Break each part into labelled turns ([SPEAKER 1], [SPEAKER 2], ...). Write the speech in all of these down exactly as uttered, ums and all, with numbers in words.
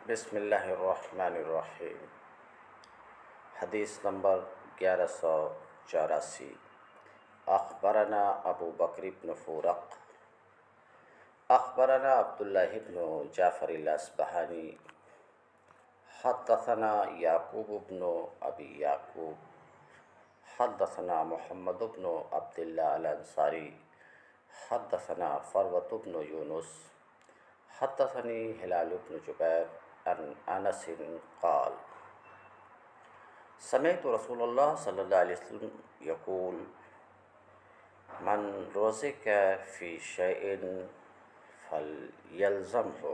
[SPEAKER 1] بسم اللہ الرحمن الرحیم۔ حدیث نمبر گیارہ سو چوراسی۔ اخبرنا ابو بکر بن فورق اخبرنا عبداللہ بن جعفر الاصبہانی حدثنا یعقوب بن ابی یعقوب حدثنا محمد بن عبداللہ الانصاری حدثنا فروۃ بن یونس حدثنی ہلال بن جبیر عن انس قال سمعت رسول اللہ صلی اللہ علیہ وسلم یقول من رزق فی شیء فلیلزمہ۔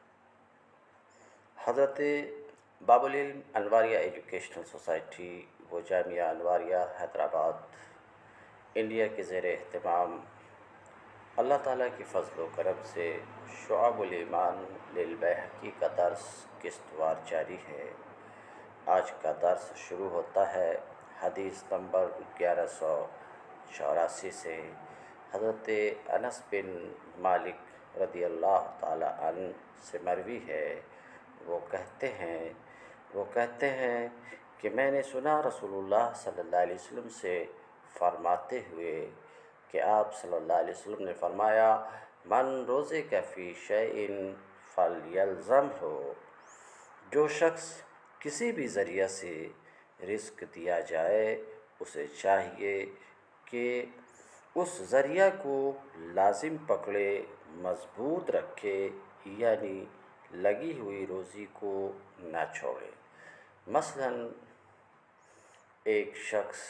[SPEAKER 1] حضرت باب العلم انواریہ ایجوکیشنل سوسائٹی و جامعہ انواریہ حیدرآباد انڈیا کے زیر اہتمام اللہ تعالیٰ کی فضل و کرم سے شعب الایمان للبیہقی کا درس قسط وار جاری ہے۔ آج کا درس شروع ہوتا ہے حدیث نمبر گیارہ سو چوراسی سے۔ حضرت انس بن مالک رضی اللہ تعالی عنہ سے مروی ہے، وہ کہتے ہیں وہ کہتے ہیں کہ میں نے سنا رسول اللہ صلی اللہ علیہ وسلم سے فرماتے ہوئے کہ آپ صلی اللہ علیہ وسلم نے فرمایا من رزق فی شیء فلیلزمہ۔ جو شخص کسی بھی ذریعہ سے رزق دیا جائے اسے چاہیے کہ اس ذریعہ کو لازم پکڑے، مضبوط رکھے، یعنی لگی ہوئی روزی کو نہ چھوڑے۔ مثلاً ایک شخص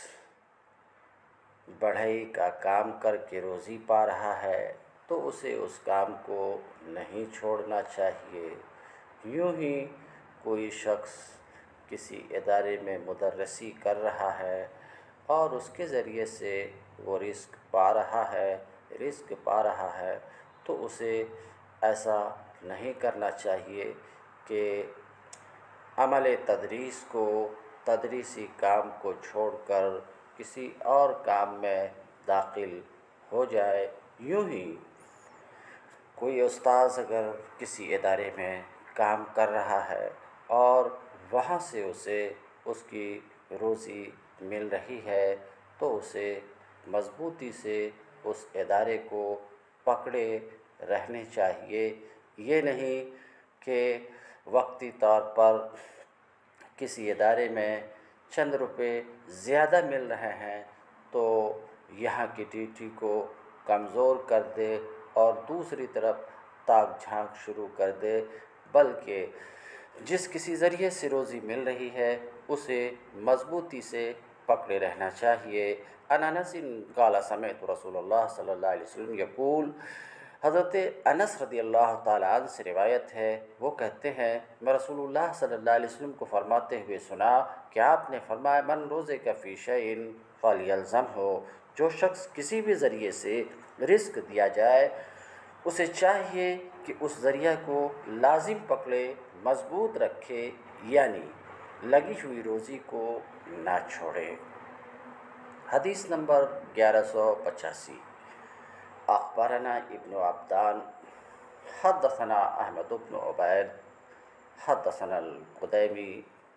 [SPEAKER 1] بڑھئی کا کام کر کے روزی پا رہا ہے تو اسے اس کام کو نہیں چھوڑنا چاہیے۔ یوں ہی کوئی شخص کسی ادارے میں مدرسی کر رہا ہے اور اس کے ذریعے سے وہ رزق پا رہا ہے رزق پا رہا ہے تو اسے ایسا نہیں کرنا چاہیے کہ عمل تدریس کو تدریسی کام کو چھوڑ کر کسی اور کام میں داخل ہو جائے۔ یوں ہی کوئی استاذ اگر کسی ادارے میں کام کر رہا ہے اور وہاں سے اسے اس کی روزی مل رہی ہے تو اسے مضبوطی سے اس ادارے کو پکڑے رہنے چاہیے۔ یہ نہیں کہ وقتی طور پر کسی ادارے میں چند روپے زیادہ مل رہے ہیں تو یہاں کی ڈیوٹی کو کمزور کر دے اور دوسری طرف تاک جھانک شروع کر دے، بلکہ جس کسی ذریعے سے روزی مل رہی ہے اسے مضبوطی سے پکڑے رہنا چاہیے۔ عن انس قال سمعت رسول اللہ صلی اللہ علیہ وسلم یقول، حضرت انس رضی اللہ تعالیٰ عنہ سے روایت ہے، وہ کہتے ہیں میں رسول اللہ صلی اللہ علیہ وسلم کو فرماتے ہوئے سنا کہ آپ نے فرمایا من رزق فی شیء فلیلزمہ۔ جو شخص کسی بھی ذریعے سے رزق دیا جائے اسے چاہیے کہ اس ذریعہ کو لازم پکڑے، مضبوط رکھے، یعنی لگی ہوئی روزی کو نہ چھوڑے۔ حدیث نمبر گیارہ سو پچاسی۔ اخبرنا ابن عبدان حدثنا احمد بن عبید حدثنا القدیمی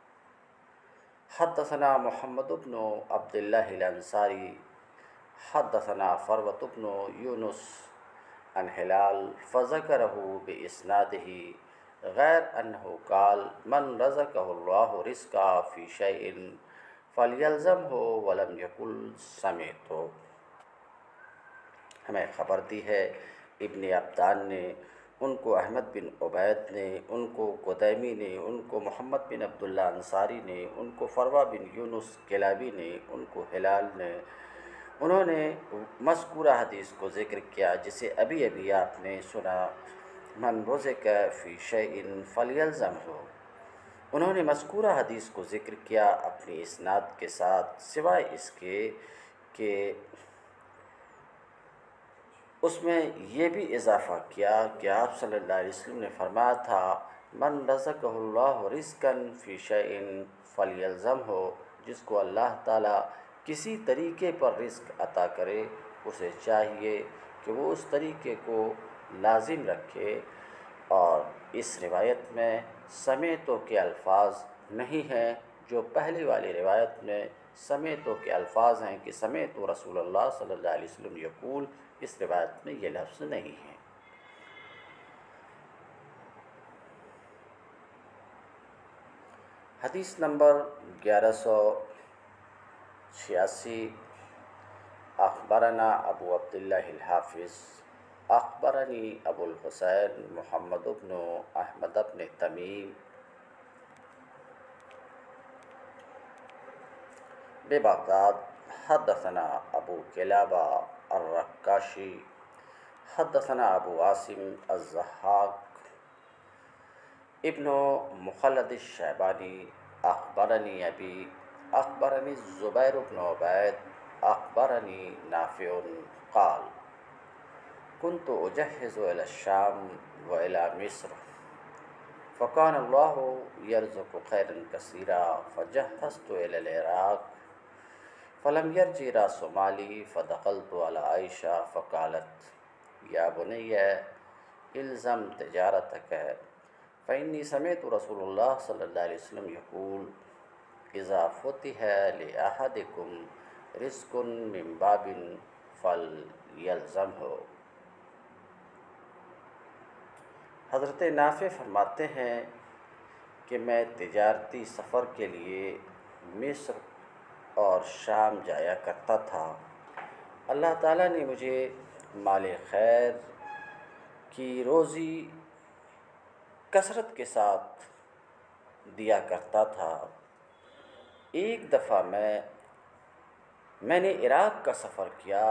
[SPEAKER 1] حدثنا محمد بن عبداللہ الانصاری حدثنا فروۃ بن یونس عن ہلال فذکرہ باسنادہ غیر انہ قال من رزقہ اللہ رزقا فی شیء فلیلزمہ ولم یقل سمعت۔ ہمیں خبر دی ہے ابن عبدان نے، ان کو احمد بن عبید نے، ان کو قدیمی نے، ان کو محمد بن عبداللہ انصاری نے، ان کو فروہ بن یونس کلابی نے، ان کو ہلال نے، انہوں نے مذکورہ حدیث کو ذکر کیا جسے ابھی ابھی آپ نے سنا، من رزق فی شیء فلیلزمہ۔ انہوں نے مذکورہ حدیث کو ذکر کیا اپنی اسناد کے ساتھ، سوائے اس کے کہ اس میں یہ بھی اضافہ کیا کہ آپ صلی اللہ علیہ وسلم نے فرمایا تھا من رزقہ اللہ رزقا فی شیء فلیلزمہ۔ جس کو اللہ تعالیٰ کسی طریقے پر رزق عطا کرے اسے چاہیے کہ وہ اس طریقے کو لازم رکھے اور اس روایت میں سمیتو کے الفاظ نہیں ہیں جو پہلی والی روایت میں سمیتو کے الفاظ ہیں کہ سمیتو رسول اللہ صلی اللہ علیہ وسلم یقول، اس روایت میں یہ لفظ نہیں ہے۔ حدیث نمبر گیارہ سو چھیاسی، اخبرنا ابو عبداللہ الحافظ اخبرنی ابو الحسین محمد بن احمد بن تمیم ببغداد حدثنا ابو کلابہ الرقاشی حدثنا ابو عاصم الضحاک ابن مخلد الشیبانی اخبرنی ابی اخبرنی الزبیر بن عبید اخبرنی نافع قال كنت أجهز إلى الشام وإلى مصر فكان الله يرزق خيرا كثيرا فجهزت إلى العراق فلم يرجع رأس مالي فدخلت على عائشة فقالت يا بني الزم تجارتك فإني سمعت رسول الله صلى الله عليه وسلم يقول إذا فتح لأحدكم رزق من باب فليلزمه۔ حضرت نافع فرماتے ہیں کہ میں تجارتی سفر کے لیے مصر اور شام جایا کرتا تھا۔ اللہ تعالیٰ نے مجھے مال خیر کی روزی کثرت کے ساتھ دیا کرتا تھا۔ ایک دفعہ میں میں نے عراق کا سفر کیا،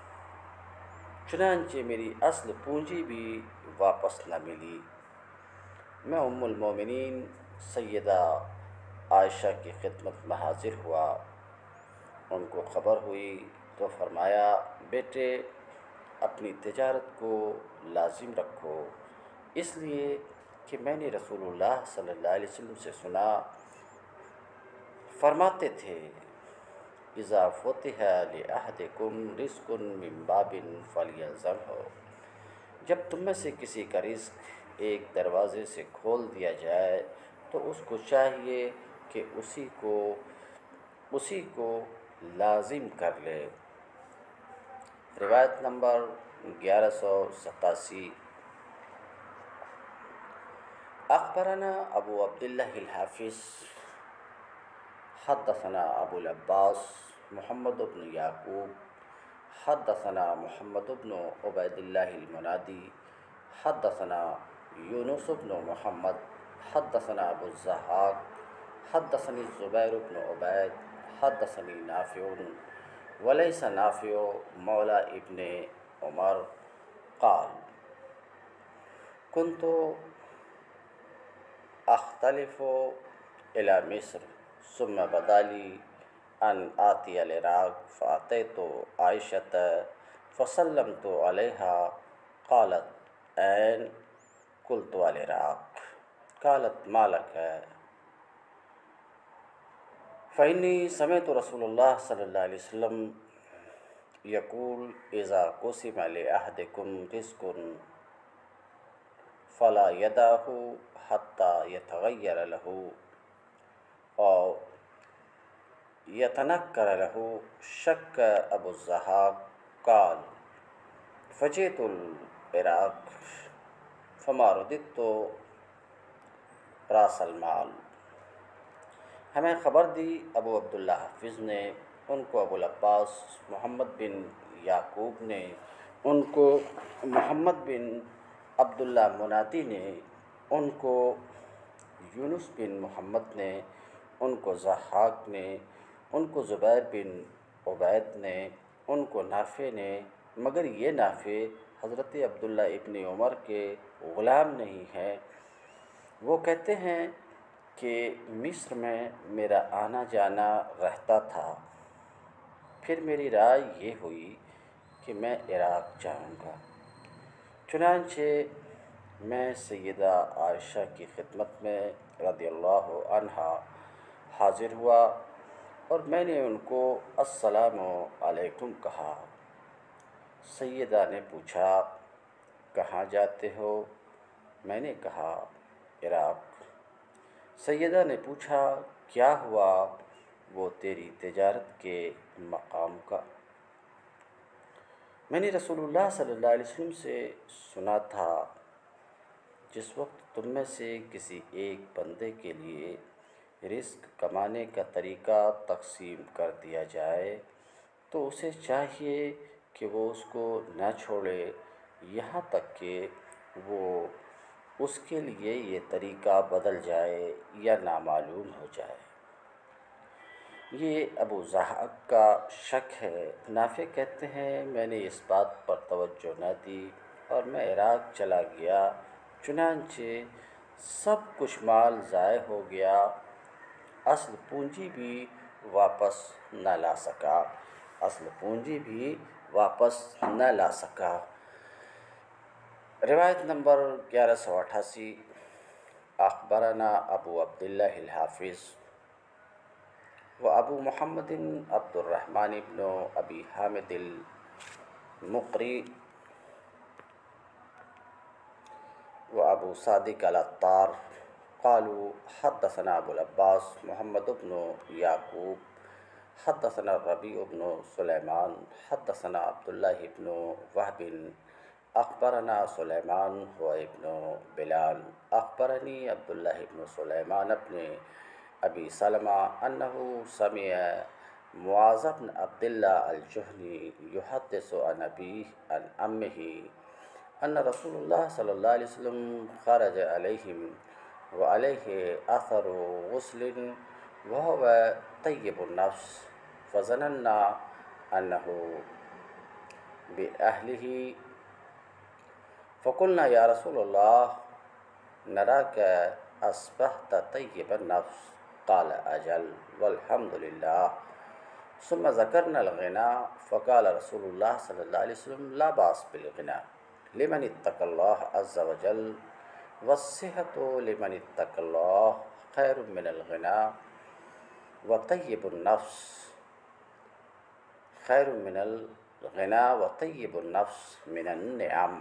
[SPEAKER 1] چنانچہ میری اصل پونجی بھی واپس نہ ملی۔ میں ام المومنین سیدہ عائشہ کی خدمت میں حاضر ہوا، ان کو خبر ہوئی تو فرمایا بیٹے اپنی تجارت کو لازم رکھو، اس لیے کہ میں نے رسول اللہ صلی اللہ علیہ وسلم سے سنا، فرماتے تھے اذا فتح لأحدکم رزق من باب فلیلزمہ، جب تم میں سے کسی کا رزق ایک دروازے سے کھول دیا جائے تو اس کو چاہیے کہ اسی کو اسی کو لازم کر لے۔ روایت نمبر گیارہ سو ستاسی، اخبرنا ابو عبداللہ الحافظ حدثنا ابو العباس محمد بن یعقوب حدثنا محمد بن عبید اللہ المنادی حدثنا یونس بن محمد حدثنا ابو الضحاک حدثنی الزبیر بن عبید حدثنی نافع ولیس نافع مولا ابن عمر قال كنت اختلف الى مصر ثم بدا لي ان آتی العراق فأتيت عائشة فسلمت عليها قالت أين؟ قلت العراق قالت ما لك؟ فإني سمعت رسول الله صلى الله عليه وسلم يقول إذا قسم لأحدكم رزق فلا يدعه حتى يتغير له أو يتنكر له شك أبو الضحاك قال فجئت العراق فما رددت رأس المال۔ ہمیں خبر دی ابو عبداللہ حافظ نے، ان کو ابو العباس محمد بن یعقوب نے، ان کو محمد بن عبداللہ منادی نے، ان کو یونس بن محمد نے، ان کو ضحاک نے، ان کو زبیر بن عبید نے، ان کو نافع نے، مگر یہ نافع حضرت عبداللہ ابن عمر کے غلام نہیں ہیں۔ وہ کہتے ہیں کہ مصر میں میرا آنا جانا رہتا تھا، پھر میری رائے یہ ہوئی کہ میں عراق جاؤں گا، چنانچہ میں سیدہ عائشہ کی خدمت میں رضی اللہ عنہا حاضر ہوا اور میں نے ان کو السلام علیکم کہا۔ سیدہ نے پوچھا کہاں جاتے ہو؟ میں نے کہا عراق۔ سیدہ نے پوچھا کیا ہوا وہ تیری تجارت کے مقام کا؟ میں نے رسول اللہ صلی اللہ علیہ وسلم سے سنا تھا جس وقت تم میں سے کسی ایک بندے کے لیے رزق کمانے کا طریقہ تقسیم کر دیا جائے تو اسے چاہیے کہ وہ اس کو نہ چھوڑے یہاں تک کہ وہ اس کے لیے یہ طریقہ بدل جائے یا نامعلوم ہو جائے۔ یہ ابو زحاق کا شک ہے۔ نافع کہتے ہیں میں نے اس بات پر توجہ نہ دی اور میں عراق چلا گیا، چنانچہ سب کچھ مال ضائع ہو گیا، اصل پونجی بھی واپس نہ لا سکا اصل پونجی بھی واپس نہ لا سکا روایت نمبر گیارہ سو اٹھاسی۔ اخبرنا ابو عبداللہ الحافظ و ابو محمد عبد الرحمن بن ابی حامد المقری و ابو صادق العطار قالوا حدثنا ابو العباس محمد بن یعقوب حدثنا الربیع بن سلیمان حدثنا عبداللہ بن وہب اخبرنا سلیمان و ابن بلال اخبرنی عبداللہ بن سلیمان ابن ابی سلمہ انہ سمع معاذ بن عبداللہ الجہنی یحدث عن ابیہ عن امہ ان رسول اللہ صلی اللہ علیہ وسلم خرج علیہم وعلیہ اثر غسل وهو طیب النفس فظننا انہ بأہلہ فقلنا یا رسول اللہ نراک اصبحت طیب النفس قال اجل والحمد للہ ثم ذکرنا الغنا فقال رسول اللہ صلی اللہ علیہ وسلم لا باس بالغنا لمن اتقى الله عز وجل والصحة لمن اتقى الله خير من الغنى وطيب النفس خير من الغنى وطيب النفس من النعم۔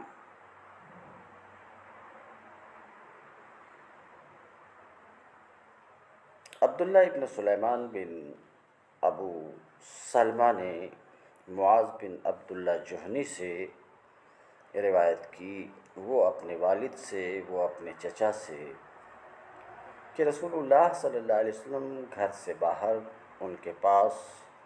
[SPEAKER 1] عبداللہ ابن سلیمان بن ابو سلمہ نے معاذ بن عبداللہ جہنی سے روایت کی، وہ اپنے والد سے، وہ اپنے چچا سے، کہ رسول اللہ صلی اللہ علیہ وسلم گھر سے باہر ان کے پاس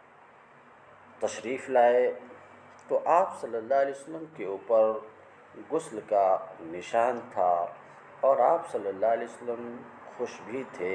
[SPEAKER 1] تشریف لائے تو آپ صلی اللہ علیہ وسلم کے اوپر غسل کا نشان تھا اور آپ صلی اللہ علیہ وسلم خوش بھی تھے۔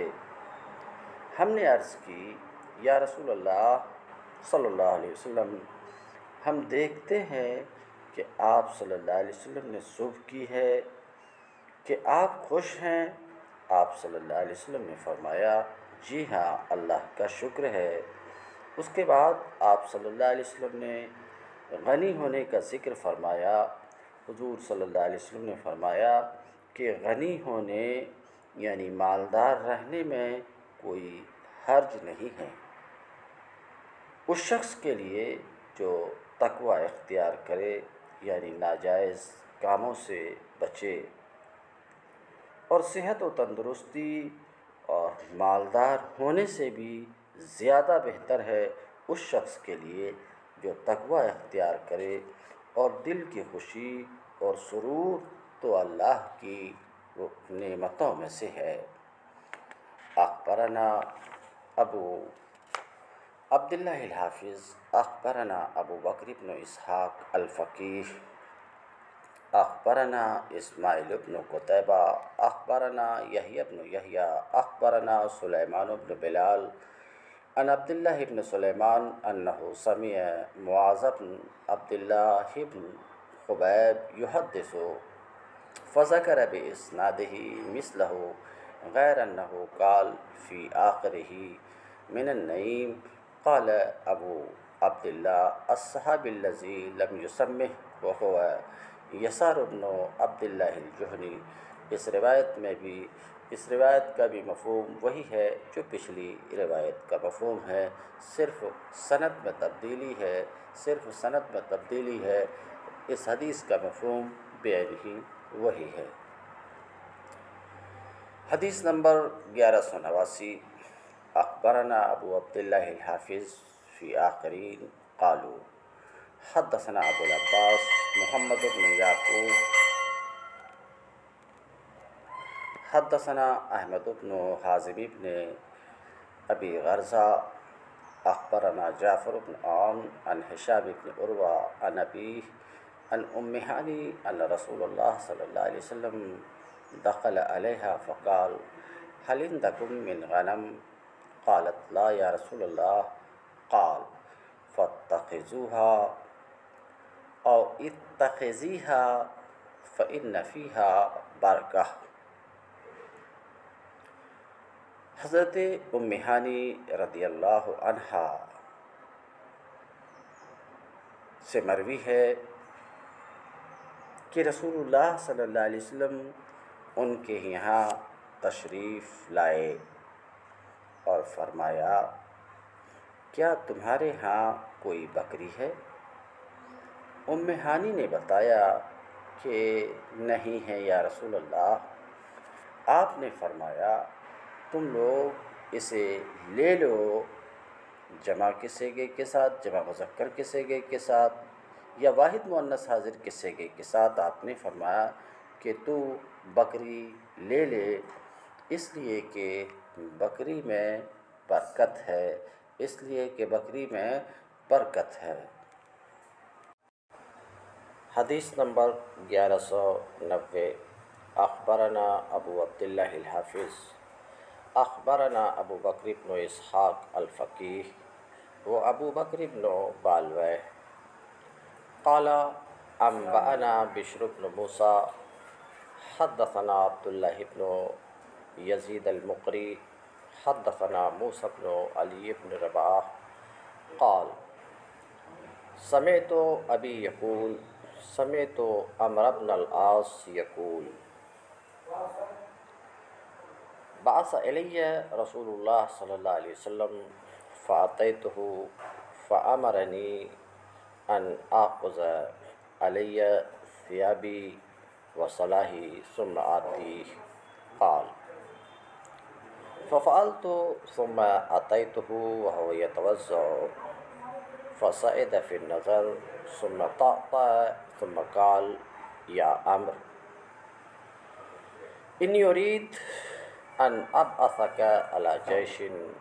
[SPEAKER 1] ہم نے عرض کی یا رسول اللہ صلی اللہ علیہ وسلم ہم دیکھتے ہیں کہ آپ صلی اللہ علیہ وسلم نے صبح کی ہے کہ آپ خوش ہیں؟ آپ صلی اللہ علیہ وسلم نے فرمایا جی ہاں اللہ کا شکر ہے۔ اس کے بعد آپ صلی اللہ علیہ وسلم نے غنی ہونے کا ذکر فرمایا۔ حضور صلی اللہ علیہ وسلم نے فرمایا کہ غنی ہونے یعنی مالدار رہنے میں کوئی حرج نہیں ہے، اس شخص کے لیے جو تقوی اختیار کرے یعنی ناجائز کاموں سے بچے، اور صحت و تندرستی اور مالدار ہونے سے بھی زیادہ بہتر ہے اس شخص کے لیے جو تقوی اختیار کرے، اور دل کی خوشی اور سرور تو اللہ کی نعمتوں میں سے ہے۔ اخبرنا ابو عبداللہ الحافظ اخبرنا ابو بکر بن اسحاق الفقیہ اخبرنا اسماعیل بن قتیبہ اخبرنا یحییٰ بن یحییٰ اخبرنا سلیمان بن بلال عن عبداللہ بن سلیمان انہ سمع معاذ بن عبداللہ بن خبیب یحدث فذکر باسنادہ مثلہ غیر انہ قال فی آخرہ من النعیم قال ابو عبداللہ الصحابی الذی لم یسمہ وہو یسار بن عبداللہ الجہنی۔ اس روایت میں بھی اس روایت کا بھی مفہوم وہی ہے جو پچھلی روایت کا مفہوم ہے، صرف سند میں تبدیلی ہے صرف سند میں تبدیلی ہے اس حدیث کا مفہوم بعینہ وہی ہے۔ حدیث نمبر گیارہ سو نواسی اخبرنا ابو عبداللہ الحافظ فی آخرین قالوا حدثنا ابو العباس محمد بن یعقوب حدثنا احمد بن حازم بن ابی غرزہ اخبرنا جعفر بن عون عن هشام بن عروہ عن ابیہ عن ام ہانی ان رسول اللہ صلی اللہ علیہ وسلم دخل علیہا فقال هل عندكم من غنم قالت لا یا رسول اللہ قال فاتخذوها او اتخذیها فإن فیها برکہ۔ حضرت ام ہانی رضی اللہ عنہا سے مروی ہے کہ رسول اللہ صلی اللہ علیہ وسلم ان کے یہاں تشریف لائے اور فرمایا کیا تمہارے ہاں کوئی بکری ہے؟ ام ہانی نے بتایا کہ نہیں ہے یا رسول اللہ۔ آپ نے فرمایا تم لوگ اسے لے لو، جمع کے صیغے کے ساتھ، جمع مذکر کے صیغے کے ساتھ یا واحد مؤنث حاضر کے صیغے کے ساتھ۔ آپ نے فرمایا کہ تو بکری لے لے، اس لیے کہ بکری میں برکت ہے، اس لیے کہ بکری میں برکت ہے۔ حدیث نمبر گیارہ سو نوے اخبرنا ابو عبداللہ الحافظ اخبرنا ابو بکر بن اسحاق الفقیہ و ابو بکر بن بالویہ قال انبأنا بشر بن موسیٰ حدثنا عبداللہ بن یزید المقری حدثنا موسیٰ بن علی بن رباح قال سمعت ابی یقول سمعت عمرو بن العاص یقول بعث الی رسول اللہ صلی اللہ علیہ وسلم فأتیتہ فأمرنی ان آخذ علی ثیابی وصلاحی ثم آتی قال ففعلت ثم أتيته وهو يتوضأ فصعد في النظر ثم طأطأ ثم قال يا عمرو إني أريد أن أبعثك على جيش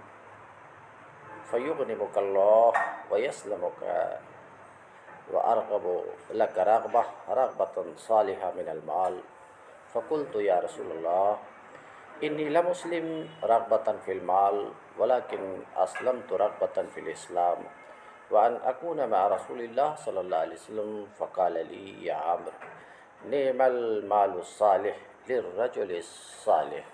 [SPEAKER 1] فيغنمك الله ويسلمك وأرغب لك رغبة رغبة صالحة من المال فقلت يا رسول الله إني لمسلم رغبة في المال ولكن أسلمت رغبة في الإسلام وأن أكون مع رسول الله صلى الله عليه وسلم فقال لي يا عمرو نعم المال الصالح للرجل الصالح۔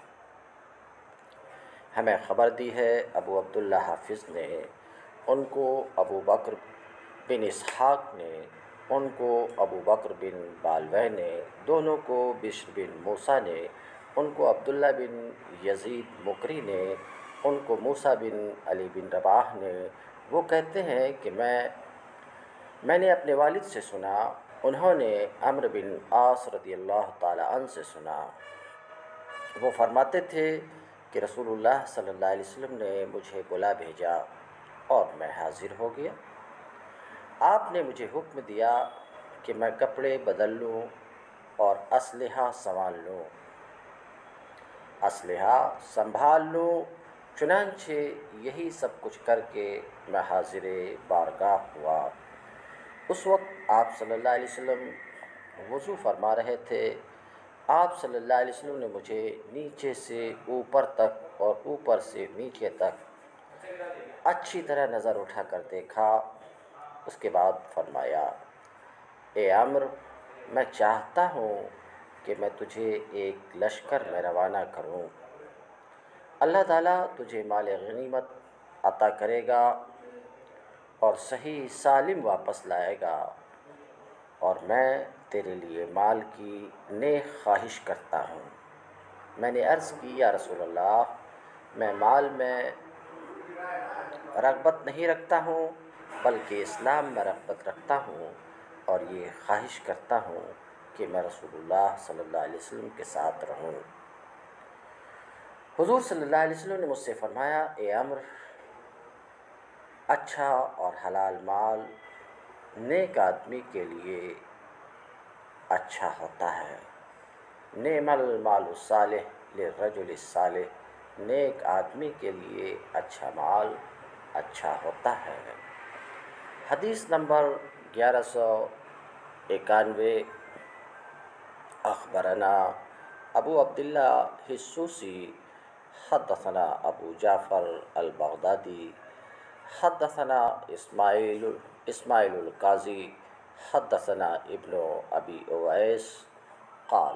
[SPEAKER 1] ہمیں خبر دی ہے ابو عبداللہ حافظ نے، ان کو ابو بکر بن اسحاق نے، ان کو ابو بکر بن بالویہ نے، دونوں کو بشر بن موسیٰ نے، ان کو عبداللہ بن یزید مقری نے، ان کو موسیٰ بن علی بن رباح نے، وہ کہتے ہیں کہ میں میں نے اپنے والد سے سنا، انہوں نے عمرو بن عاص رضی اللہ تعالی عنہ سے سنا، وہ فرماتے تھے کہ رسول اللہ صلی اللہ علیہ وسلم نے مجھے بلا بھیجا اور میں حاضر ہو گیا۔ آپ نے مجھے حکم دیا کہ میں کپڑے بدل لوں اور اسلحہ سنبھال لوں اسلحہ سنبھال لوں چنانچہ یہی سب کچھ کر کے میں حاضر بارگاہ ہوا۔ اس وقت آپ صلی اللہ علیہ وسلم وضو فرما رہے تھے۔ آپ صلی اللہ علیہ وسلم نے مجھے نیچے سے اوپر تک اور اوپر سے نیچے تک اچھی طرح نظر اٹھا کر دیکھا۔ اس کے بعد فرمایا اے عمرو، میں چاہتا ہوں کہ میں تجھے ایک لشکر میں روانہ کروں، اللہ تعالیٰ تجھے مال غنیمت عطا کرے گا اور صحیح سالم واپس لائے گا، اور میں تیرے لیے مال کی نیک خواہش کرتا ہوں۔ میں نے عرض کی یا رسول اللہ، میں مال میں رغبت نہیں رکھتا ہوں بلکہ اسلام میں رغبت رکھتا ہوں، اور یہ خواہش کرتا ہوں کہ میں رسول اللہ صلی اللہ علیہ وسلم کے ساتھ رہوں۔ حضور صلی اللہ علیہ وسلم نے مجھ سے فرمایا، اے عمر، اچھا اور حلال مال نیک آدمی کے لیے اچھا ہوتا ہے۔ نعم المال الصالح للرجل الصالح، نیک آدمی کے لیے اچھا مال اچھا ہوتا ہے۔ حدیث نمبر گیارہ سو اکانوے۔ اخبرنا ابو عبداللہ السوسی حدثنا ابو جعفر البغدادی حدثنا اسماعیل اسماعیل القاضی حدثنا ابن ابی اویس قال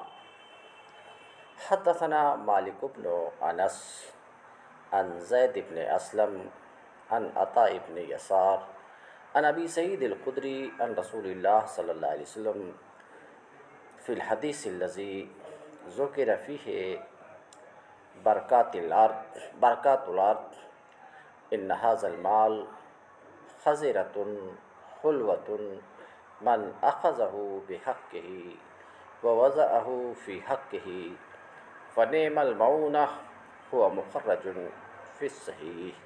[SPEAKER 1] حدثنا مالک بن انس عن زید بن اسلم عن عطاء بن یسار عن ابی سعید الخدری عن رسول اللہ صلی اللہ علیہ وسلم فی الحدیث الذی ذکر فیہ برکات الارض برکات الارض ان ھذا المال خزرۃ خلوۃ من اخذہ بحقہ ووضعہ فی حقہ فنعم المعونہ هو مخرج فی الصحیح۔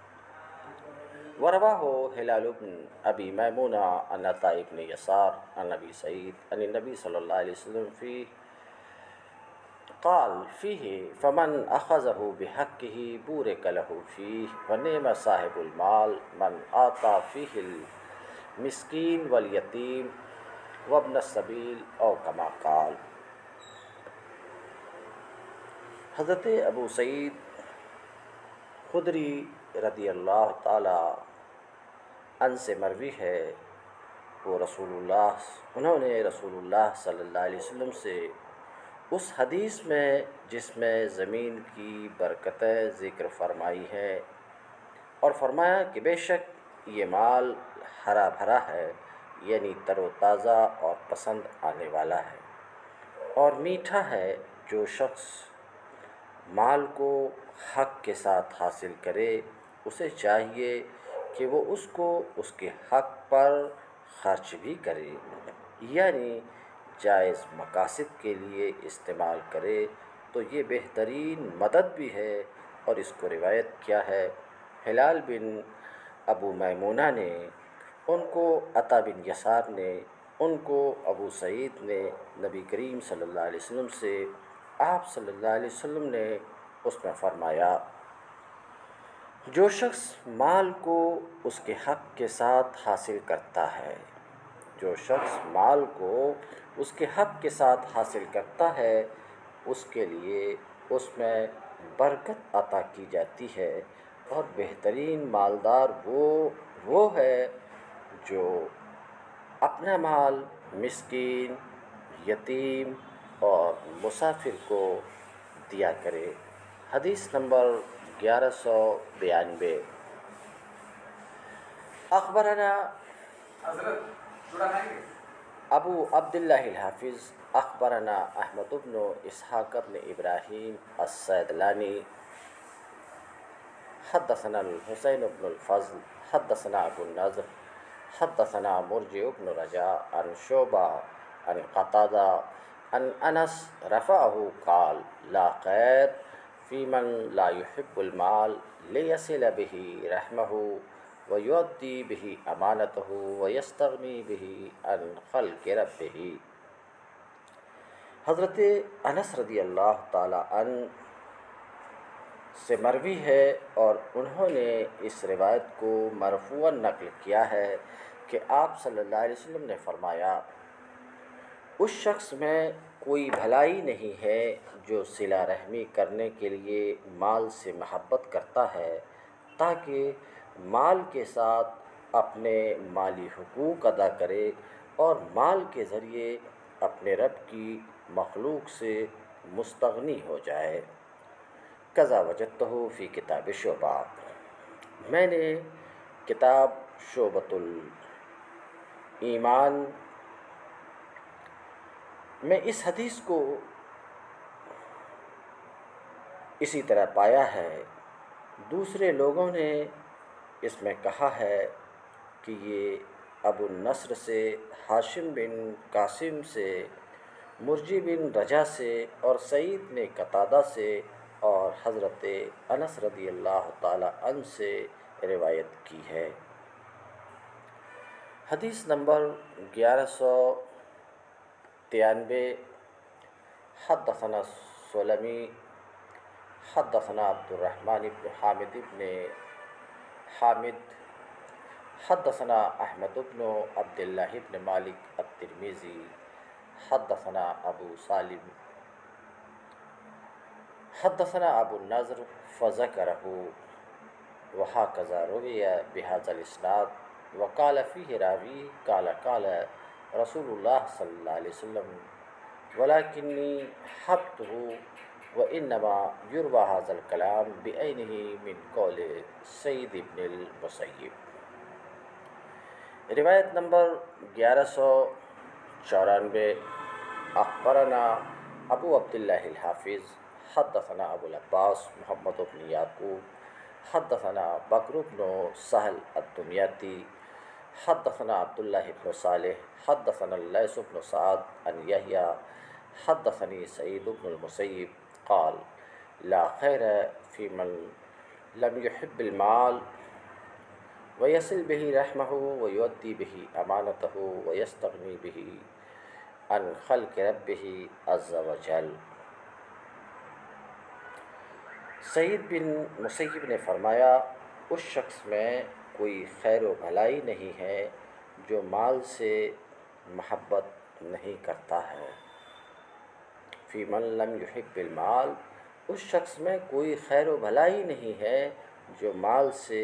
[SPEAKER 1] ورواہ ہلال بن ابی میمونہ عن عطاء بن یسار عن ابی سعید عن النبی صلی اللہ علیہ وسلم فی قال فیہ فمن اخذہ بحقہ بورک لہ فیہ ونعم صاحب المال من آتا فیہ المسکین والیتیم وابن السبیل او کما قال۔ حضرت ابو سعید خدری رضی اللہ تعالی عنہ سے مروی ہے، وہ رسول اللہ انہوں نے رسول اللہ صلی اللہ علیہ وسلم سے اس حدیث میں جس میں زمین کی برکتیں ذکر فرمائی ہیں اور فرمایا کہ بے شک یہ مال ہرا بھرا ہے، یعنی تر و تازہ اور پسند آنے والا ہے اور میٹھا ہے، جو شخص مال کو حق کے ساتھ حاصل کرے اسے چاہیے کہ وہ اس کو اس کے حق پر خرچ بھی کرے، یعنی جائز مقاصد کے لیے استعمال کرے، تو یہ بہترین مدد بھی ہے۔ اور اس کو روایت کیا ہے ہلال بن ابو میمونہ نے، ان کو عطا بن یسار نے، ان کو ابو سعید نے نبی کریم صلی اللہ علیہ وسلم سے آپ صلی اللہ علیہ وسلم نے اس میں فرمایا، جو شخص مال کو اس کے حق کے ساتھ حاصل کرتا ہے جو شخص مال کو اس کے حق کے ساتھ حاصل کرتا ہے اس کے لیے اس میں برکت عطا کی جاتی ہے، اور بہترین مالدار وہ وہ ہے جو اپنا مال مسکین، یتیم اور مسافر کو دیا کرے۔ حدیث نمبر گیارہ سو بیانوے۔ اخبرنا ابو عبداللہ الحافظ اخبرنا احمد بن اسحاق بن ابراہیم السیدلانی حدثنا الحسین بن الفضل حدثنا ابو النضر حدثنا مرجع بن رجاء عن شعبہ عن قتادہ عن انس رفعہ قال لا خیر فی من لا يحب المال لیصل به رحمہ ویؤدی به امانتہ ویستغنی به عن خلق ربہ۔ حضرت انس رضی اللہ تعالی عنہ سے مروی ہے اور انہوں نے اس روایت کو مرفوعاً نقل کیا ہے کہ آپ صلی اللہ علیہ وسلم نے فرمایا، اس شخص میں کوئی بھلائی نہیں ہے جو صلہ رحمی کرنے کے لیے مال سے محبت کرتا ہے تاکہ مال کے ساتھ اپنے مالی حقوق ادا کرے اور مال کے ذریعے اپنے رب کی مخلوق سے مستغنی ہو جائے۔ قضا وجدتہ فی کتاب شعبہ، میں نے کتاب شعبۃ الایمان میں اس حدیث کو اسی طرح پایا ہے۔ دوسرے لوگوں نے اس میں کہا ہے کہ یہ ابو النصر سے، ہاشم بن قاسم سے، مرجی بن رجا سے اور سعید نے قتادہ سے اور حضرت انس رضی اللہ تعالی عنہ سے روایت کی ہے۔ حدیث نمبر گیارہ سو ترانوے، حدثنا سلمی حدثنا عبد الرحمن بن حامد بن حامد حدثنا احمد بن عبد اللہ بن مالک الترمذی حدثنا ابو سالم حدثنا ابو النضر فذكره وهكذا روي بهذا الاسناد وقال فيه راوي قال قال رسول الله صلى الله عليه وسلم ولكني حبته وإنما يروى هذا الكلام بعينه من قول سعید بن المسیب۔ روایت نمبر گیارہ سو چورانوے، اخبرنا ابو عبداللہ الحافظ حدثنا ابو العباس محمد بن یعقوب حدثنا بکر بن سہل الدمياطي حدثنا عبداللہ بن صالح حدثنا اللیث بن سعد عن یحییٰ حدثني سعید بن المسیب قال لا خیر فی من لم يحب المال ويصل به رحمه ويؤدي به امانته ويستغني به عن خلق ربه عز وجل۔ سعید بن مسیب نے فرمایا، اس شخص میں کوئی خیر و بھلائی نہیں ہے جو مال سے محبت نہیں کرتا ہے۔ فی من لم یحب المال، اس شخص میں کوئی خیر و بھلائی نہیں ہے جو مال سے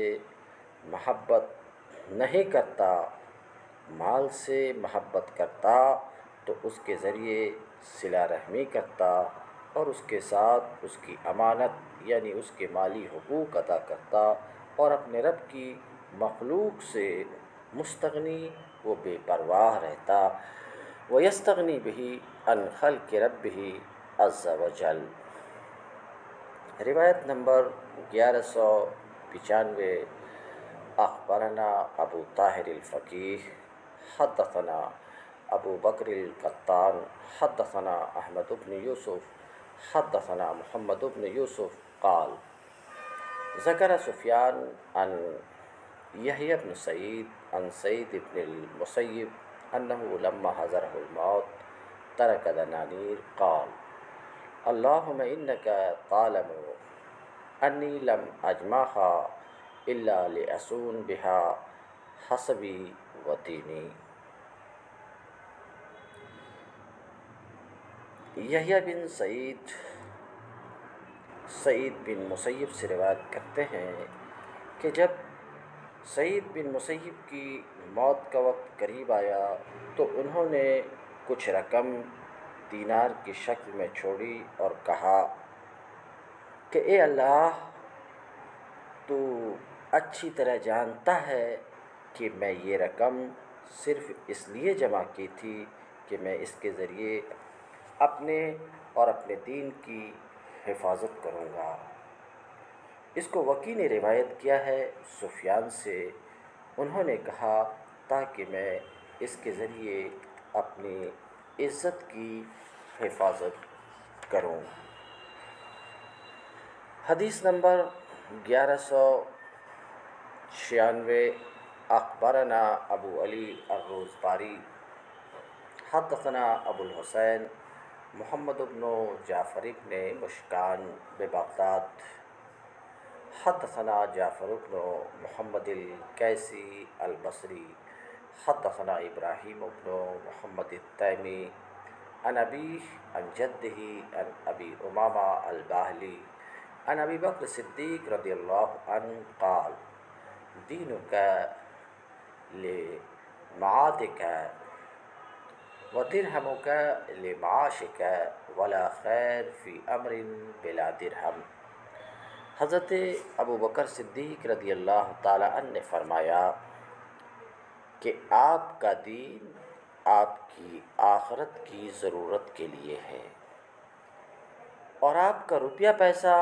[SPEAKER 1] محبت نہیں کرتا۔ مال سے محبت کرتا تو اس کے ذریعے صلہ رحمی کرتا اور اس کے ساتھ اس کی امانت یعنی اس کے مالی حقوق ادا کرتا اور اپنے رب کی مخلوق سے مستغنی و بے پرواہ رہتا۔ وَيَسْتَغْنِي بِهِ عَنْ خَلْقِ رَبِّهِ عَزَّ وَجَلَّ۔ روایت نمبر گیارہ سو پچانوے، اخبرنا ابو طاہر الفقیہ حدثنا ابو بکر القطان حدثنا احمد بن یوسف حدثنا محمد بن یوسف قال ذکر سفیان عن یحییٰ بن سعید عن سعید بن المسیب انه لما حضره الموت ترک دنانیر قال اللهم انك تعلم انی لم اجمعها الا لأصون بها حسبی و دینی۔ یحییٰ بن سعید سعید بن مسیب سے روایت کرتے ہیں کہ جب سعید بن مسیب کی موت کا وقت قریب آیا تو انہوں نے کچھ رقم دینار کی شکل میں چھوڑی اور کہا کہ اے اللہ، تو اچھی طرح جانتا ہے کہ میں یہ رقم صرف اس لیے جمع کی تھی کہ میں اس کے ذریعے اپنے اور اپنے دین کی حفاظت کروں گا۔ اس کو وکی نے روایت کیا ہے سفیان سے، انہوں نے کہا تاکہ میں اس کے ذریعے اپنی عزت کی حفاظت کروں۔ حدیث نمبر گیارہ سو چھیانوے، اخبرنا ابو علی الروزباری حدثنا ابو الحسین محمد بن جعفر بن مشکان ببغداد حدثنا جعفر بن محمد القیسی البصری حدثنا ابراہیم بن محمد التیمی عن ابیہ عن جدہ عن ابی امامہ الباہلی عن ابی بکر صدیق رضی اللہ عنہ قال دینک لمعادک ودرہمک لمعاشک ولا خیر فی امر بلا درہم۔ حضرت ابو بکر صدیق رضی اللہ تعالی عنہ نے فرمایا کہ آپ کا دین آپ کی آخرت کی ضرورت کے لیے ہے اور آپ کا روپیہ پیسہ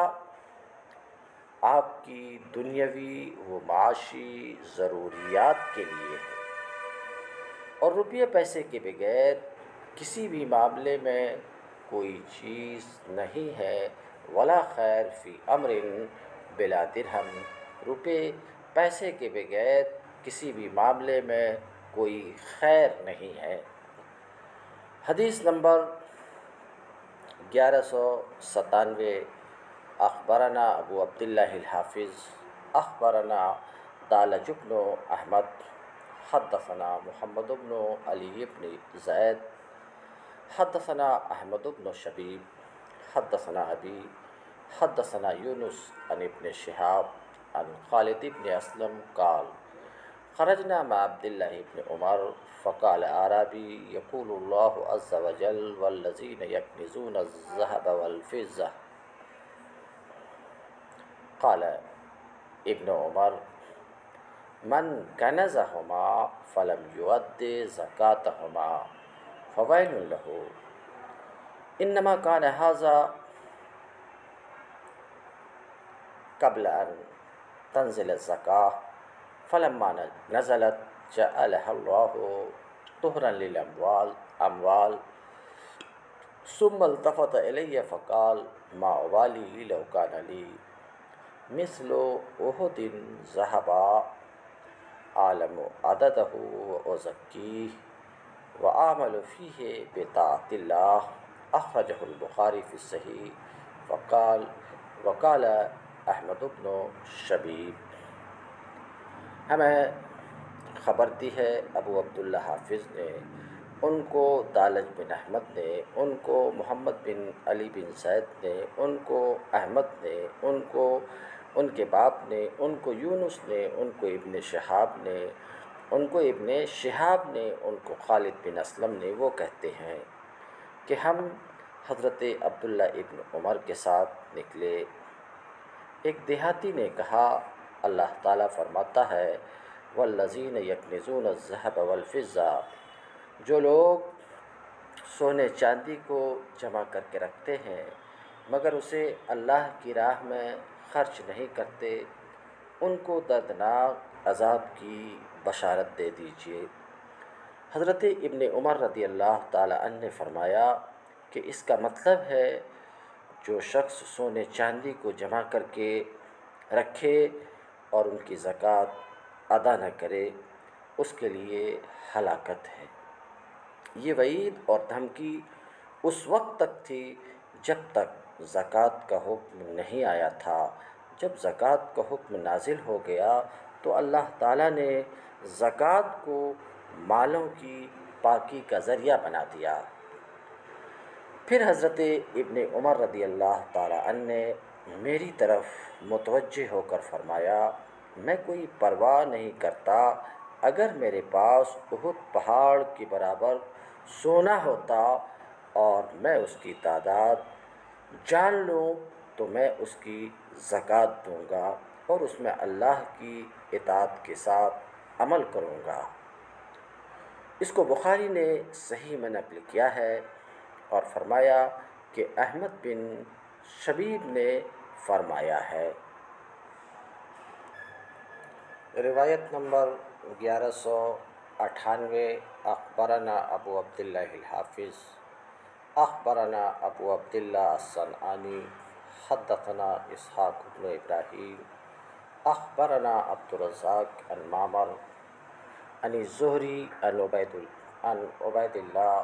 [SPEAKER 1] آپ کی دنیاوی و معاشی ضروریات کے لیے ہے، اور روپیہ پیسے کے بغیر کسی بھی معاملے میں کوئی چیز نہیں ہے ولا خیر فی امر بلا درہم، روپے پیسے کے بغیر کسی بھی معاملے میں کوئی خیر نہیں ہے۔ حدیث نمبر گیارہ سو ستانوے، اخبرنا ابو عبداللہ الحافظ اخبرنا دالج بن احمد حدثنا محمد بن علی بن زید حدثنا احمد بن شبیب حدثنا ابی حدثنا یونس عن ابن شہاب عن خالد بن اسلم قال خرجنا مع عبد الله بن عمر فقال اعرابی یقول اللہ عز وجل والذین یکنزون الذهب والفضة قال ابن عمر من کنزهما فلم یؤد زکاتهما فویل له انما كان هذا قبل ان تنزل الزکاة فلما نزلت جعلها الله طهرا للاموال اموال ثم التفت الي فقال ما ابالي لو كان لي مثل احد ذهبا اعلم عدده وازكيه وعمل فيه بطاعة الله اخرجه البخاری فی الصحیح وقال وقال احمد بن شبیب۔ ہمیں خبر دی ہے ابو عبداللہ حافظ نے، ان کو دالج بن احمد نے، ان کو محمد بن علی بن زید نے، ان کو احمد نے، ان کو ان کے باپ نے، ان کو یونس نے، ان کو ابن شہاب نے، ان کو ابن شہاب نے، ان کو خالد بن اسلم نے، وہ کہتے ہیں کہ ہم حضرت عبداللہ ابن عمر کے ساتھ نکلے۔ ایک دیہاتی نے کہا اللہ تعالیٰ فرماتا ہے والذین یکنزون الذہب والفضة، جو لوگ سونے چاندی کو جمع کر کے رکھتے ہیں مگر اسے اللہ کی راہ میں خرچ نہیں کرتے، ان کو دردناک عذاب کی بشارت دے دیجیے۔ حضرت ابن عمر رضی اللہ تعالی عنہ نے فرمایا کہ اس کا مطلب ہے جو شخص سونے چاندی کو جمع کر کے رکھے اور ان کی زکوٰۃ ادا نہ کرے اس کے لیے ہلاکت ہے۔ یہ وعید اور دھمکی اس وقت تک تھی جب تک زکوٰۃ کا حکم نہیں آیا تھا۔ جب زکوٰۃ کا حکم نازل ہو گیا تو اللہ تعالیٰ نے زکوٰۃ کو مالوں کی پاکی کا ذریعہ بنا دیا۔ پھر حضرت ابن عمر رضی اللہ تعالی عنہ نے میری طرف متوجہ ہو کر فرمایا میں کوئی پرواہ نہیں کرتا، اگر میرے پاس احد پہاڑ کے برابر سونا ہوتا اور میں اس کی تعداد جان لوں تو میں اس کی زکوٰۃ دوں گا اور اس میں اللہ کی اطاعت کے ساتھ عمل کروں گا۔ اس کو بخاری نے صحیح میں نقل کیا ہے اور فرمایا کہ احمد بن شبیب نے فرمایا ہے۔ روایت نمبر گیارہ سو اٹھانوے، اخبرنا ابو عبداللہ الحافظ اخبرنا ابو عبداللہ الصنعانی حدثنا اسحاق بن ابراہیم اخبرنا عبد الرزاق عن معمر عن الزہری عن عبید عن عبید اللہ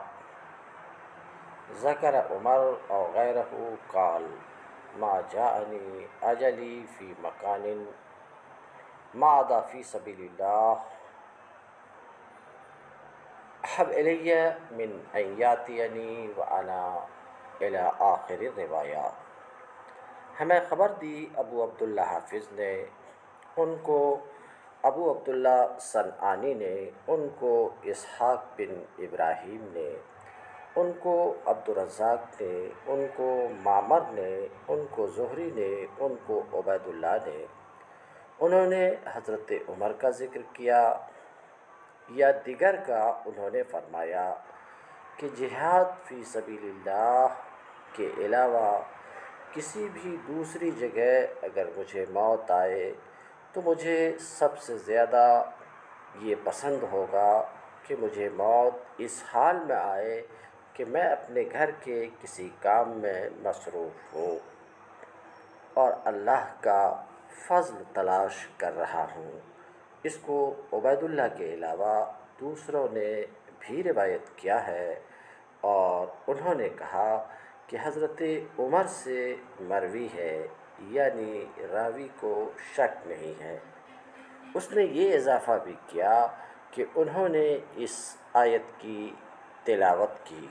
[SPEAKER 1] ذکر عمر او غیرہ قال ما جاءنی اجلی فی مکان ما عدا فی سبیل اللہ احب الی من ان یاتینی وانا الی آخر الروایات۔ ہمیں خبر دی ابو عبداللہ حافظ نے، ان کو ابو عبداللہ صنعانی نے، ان کو اسحاق بن ابراہیم نے، ان کو عبد الرزاق نے، ان کو معمر نے، ان کو زہری نے، ان کو عبید اللہ نے، انہوں نے حضرت عمر کا ذکر کیا یا دیگر کا انہوں نے فرمایا کہ جہاد فی سبیل اللہ کے علاوہ کسی بھی دوسری جگہ اگر مجھے موت آئے تو مجھے سب سے زیادہ یہ پسند ہوگا کہ مجھے موت اس حال میں آئے کہ میں اپنے گھر کے کسی کام میں مصروف ہوں۔ اور اللہ کا فضل تلاش کر رہا ہوں۔ اس کو عبید اللہ کے علاوہ دوسروں نے بھی روایت کیا ہے، اور انہوں نے کہا کہ حضرت عمر سے مروی ہے، یعنی راوی کو شک نہیں ہے۔ اس نے یہ اضافہ بھی کیا کہ انہوں نے اس آیت کی تلاوت کی،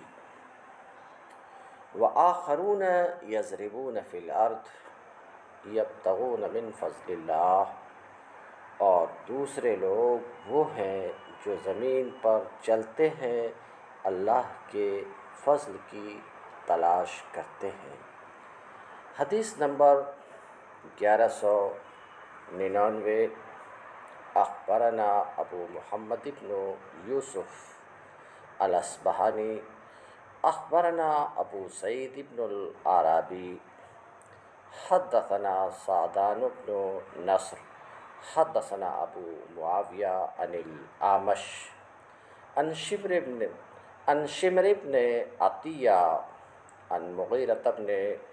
[SPEAKER 1] وَآخَرُونَ يَضْرِبُونَ فِي الْأَرْضِ يَبْتَغُونَ مِنْ فَضْلِ اللَّهِ، اور دوسرے لوگ وہ ہیں جو زمین پر چلتے ہیں، اللہ کے فضل کی تلاش کرتے ہیں۔ حدیث نمبر گیارہ سو ننانوے۔ اخبرنا ابو محمد بن یوسف الاصبہانی اخبرنا ابو سعید بن العرابی حدثنا سعدان بن نصر حدثنا ابو معاویہ عن الاعمش عن شمر بن عن شمر بن عطیہ عن مغیرۃ بن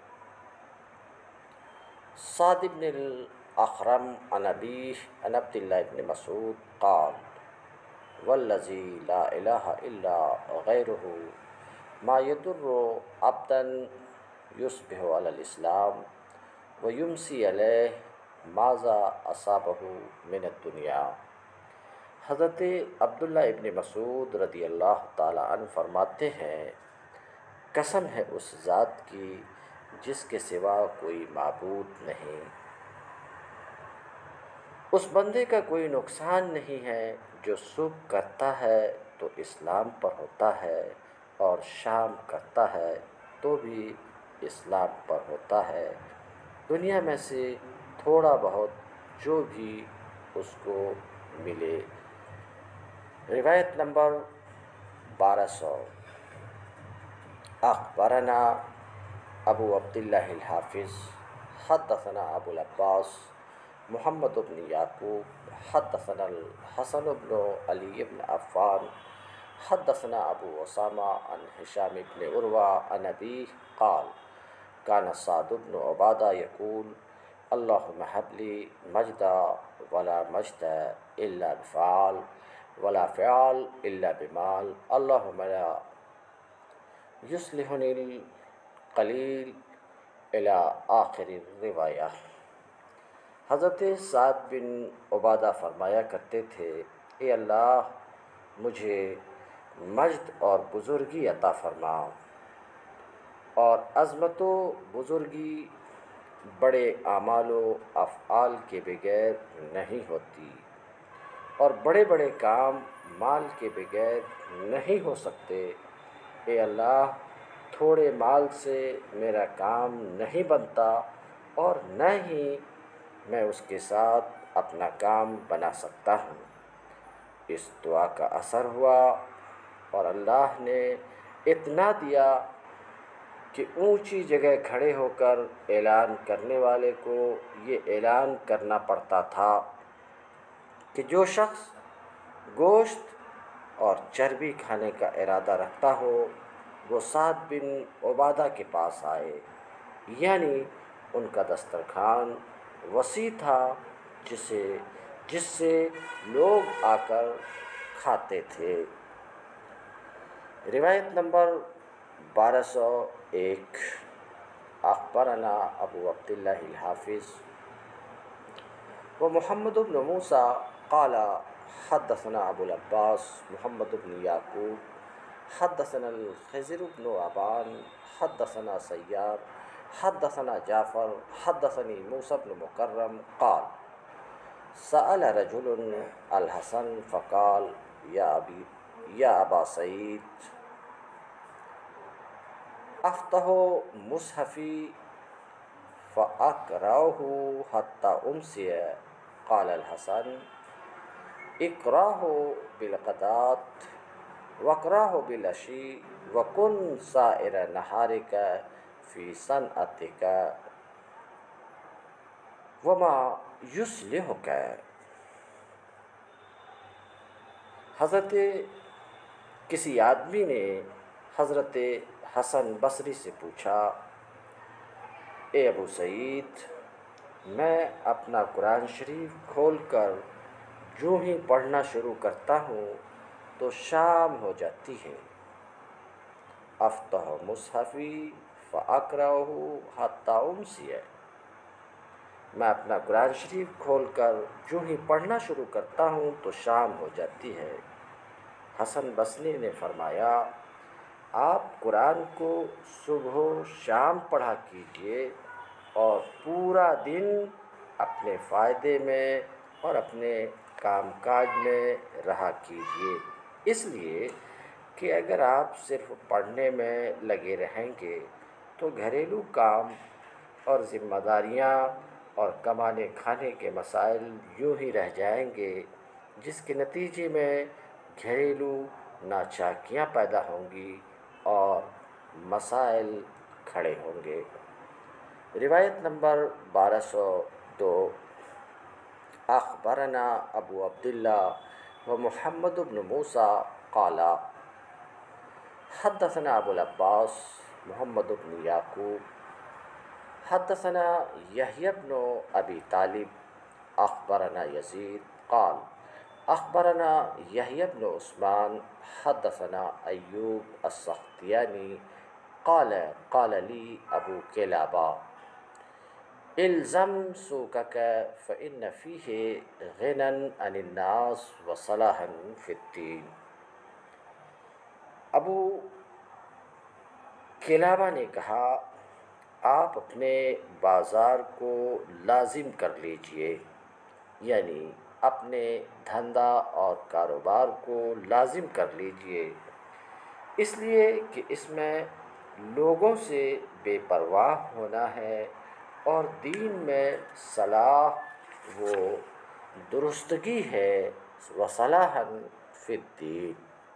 [SPEAKER 1] سعد بن الاخرم عن ابیہ عن عبد اللہ بن مسعود قال والذی لا الہ الا غیرہ ما یضر عبدا یصبح علی الاسلام ویمسی علیہ ماذا اصابہ من الدنیا۔ حضرت عبداللہ ابن مسعود رضی اللہ تعالی عنہ فرماتے ہیں، قسم ہے اس ذات کی جس کے سوا کوئی معبود نہیں، اس بندے کا کوئی نقصان نہیں ہے جو صبح کرتا ہے تو اسلام پر ہوتا ہے، اور شام کرتا ہے تو بھی اسلام پر ہوتا ہے، دنیا میں سے تھوڑا بہت جو بھی اس کو ملے۔ روایت نمبر بارہ سو۔ اخبرنا ابو عبداللہ الحافظ حدثنا ابو العباس محمد بن یعقوب حدثنا الحسن بن علی بن عفان حدثنا ابو اسامہ عن ہشام بن عروہ عن ابیہ قال کان سعد بن عبادہ یقول اللہم ہب لی مجدا ولا مجد الا بفعال ولا فعال الا بمال اللہم لا یصلحنی القلیل الی آخر الروایہ۔ حضرت سعد بن عبادہ فرمایا کرتے تھے، اے اللہ مجھے مجد اور بزرگی عطا فرما، اور عظمت و بزرگی بڑے اعمال و افعال کے بغیر نہیں ہوتی، اور بڑے بڑے کام مال کے بغیر نہیں ہو سکتے۔ اے اللہ تھوڑے مال سے میرا کام نہیں بنتا، اور نہ ہی میں اس کے ساتھ اپنا کام بنا سکتا ہوں۔ اس دعا کا اثر ہوا اور اللہ نے اتنا دیا کہ اونچی جگہ کھڑے ہو کر اعلان کرنے والے کو یہ اعلان کرنا پڑتا تھا کہ جو شخص گوشت اور چربی کھانے کا ارادہ رکھتا ہو وہ سعد بن عبادہ کے پاس آئے، یعنی ان کا دسترخوان وسیع تھا جسے جس سے لوگ آ کر کھاتے تھے۔ روایت نمبر بارہ سو ایک۔ اخبرنا ابو عبداللہ الحافظ و محمد بن موسیٰ قال حدثنا ابو العباس محمد بن یعقوب حدثنا الخضر بن ابان حدثنا سیار حدثنا جعفر حدثني موسى بن مكرم قال سأل رجل الحسن فقال يا أبي يا أبا سعيد أفتح مصحفي فأقرأه حتى أمسي؟ قال الحسن اقرأه بالغداة واقرأه بالعشي وكن سائر نهارك في صنعتك وما يصلحك۔ حضرت کسی آدمی نے حضرت حسن بصری سے پوچھا، اے ابو سعید میں اپنا قرآن شریف کھول کر جو ہی پڑھنا شروع کرتا ہوں تو شام ہو جاتی ہے۔ افتح مصحفی فاقرأہ حتی امسی ہے۔ میں اپنا قرآن شریف کھول کر جو ہی پڑھنا شروع کرتا ہوں تو شام ہو جاتی ہے۔ حسن بصری نے فرمایا، آپ قرآن کو صبح و شام پڑھا کیجئے اور پورا دن اپنے فائدے میں اور اپنے کام کاج میں رہا کیجئے، اس لیے کہ اگر آپ صرف پڑھنے میں لگے رہیں گے تو گھریلو کام اور ذمہ داریاں اور کمانے کھانے کے مسائل یوں ہی رہ جائیں گے، جس کے نتیجے میں گھریلو ناچاکیاں پیدا ہوں گی اور مسائل کھڑے ہوں گے۔ روایت نمبر بارہ سو دو، اخبرنا ابو عبداللہ و محمد بن موسیٰ قال حدثنا ابو العباس محمد بن یعقوب حدثنا یحیی بن ابی طالب اخبرنا یزید قال اخبرنا یحیی بن عثمان حدثنا ایوب السختیانی قال قال لی ابو کلابہ الزم سوقک فإن فیہ غنی عن الناس وصلاحا فی الدین۔ ابو کلابہ نے کہا، آپ اپنے بازار کو لازم کر لیجئے، یعنی اپنے دھندہ اور کاروبار کو لازم کر لیجئے، اس لیے کہ اس میں لوگوں سے بے پرواہ ہونا ہے اور دین میں صلاح و درستگی ہے، وصلاحا فی الدین۔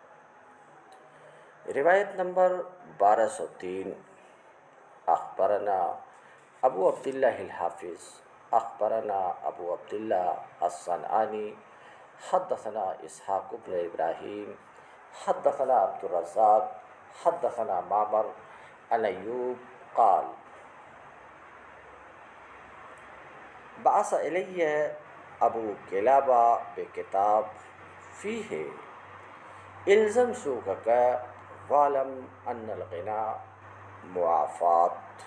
[SPEAKER 1] روایت نمبر بارہ سو تین، اخبرنا ابو عبداللہ الحافظ اخبرنا ابو عبداللہ الصنعانی حدثنا اسحاق بن ابراہیم حدثنا عبد الرزاق حدثنا معمر عن ایوب قال بعث الی ابو کلابہ بکتاب فیہ الزم سوقک واعلم ان الغنی معافات۔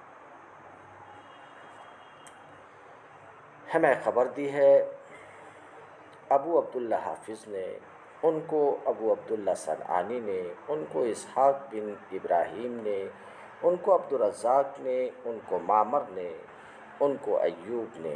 [SPEAKER 1] ہمیں خبر دی ہے ابو عبداللہ حافظ نے، ان کو ابو عبداللہ صنعانی نے، ان کو اسحاق بن ابراہیم نے، ان کو عبد الرزاق نے، ان کو معمر نے، ان کو ایوب نے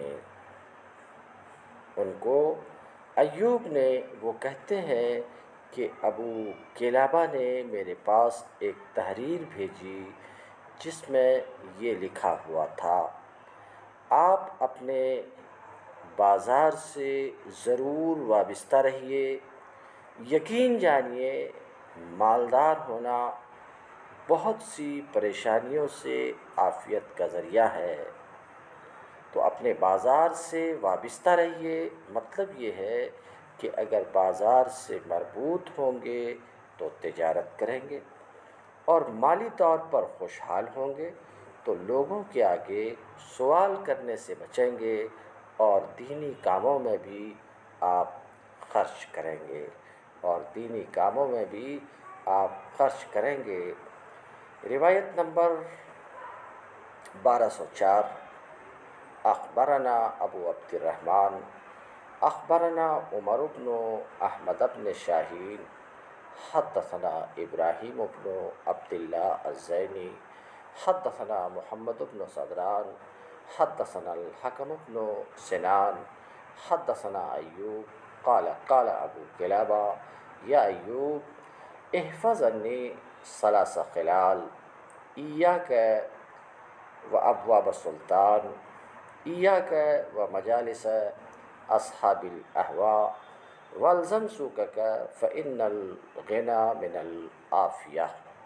[SPEAKER 1] ان کو ایوب نے وہ کہتے ہیں کہ ابو کلابہ نے میرے پاس ایک تحریر بھیجی جس میں یہ لکھا ہوا تھا، آپ اپنے بازار سے ضرور وابستہ رہیے، یقین جانیے مالدار ہونا بہت سی پریشانیوں سے عافیت کا ذریعہ ہے، تو اپنے بازار سے وابستہ رہیے، مطلب یہ ہے کہ اگر بازار سے مربوط ہوں گے تو تجارت کریں گے اور مالی طور پر خوشحال ہوں گے تو لوگوں کے آگے سوال کرنے سے بچیں گے اور دینی کاموں میں بھی آپ خرچ کریں گے اور دینی کاموں میں بھی آپ خرچ کریں گے۔ روایت نمبر بارہ سو چار، اخبرنا ابو عبد الرحمن اخبرنا عمر بن احمد بن شاہین حدثنا ابراہیم بن عبداللہ الزینی حدثنا محمد بن صدران حدثنا الحکم بن سنان حدثنا ایوب قال قال ابو کلابہ یا ایوب احفظ عنی ثلاث خلال ایاک و ابواب السلطان ایاک و مجالس اصحاب الاہواء والزم سوقک فإن الغنی من العافیہ۔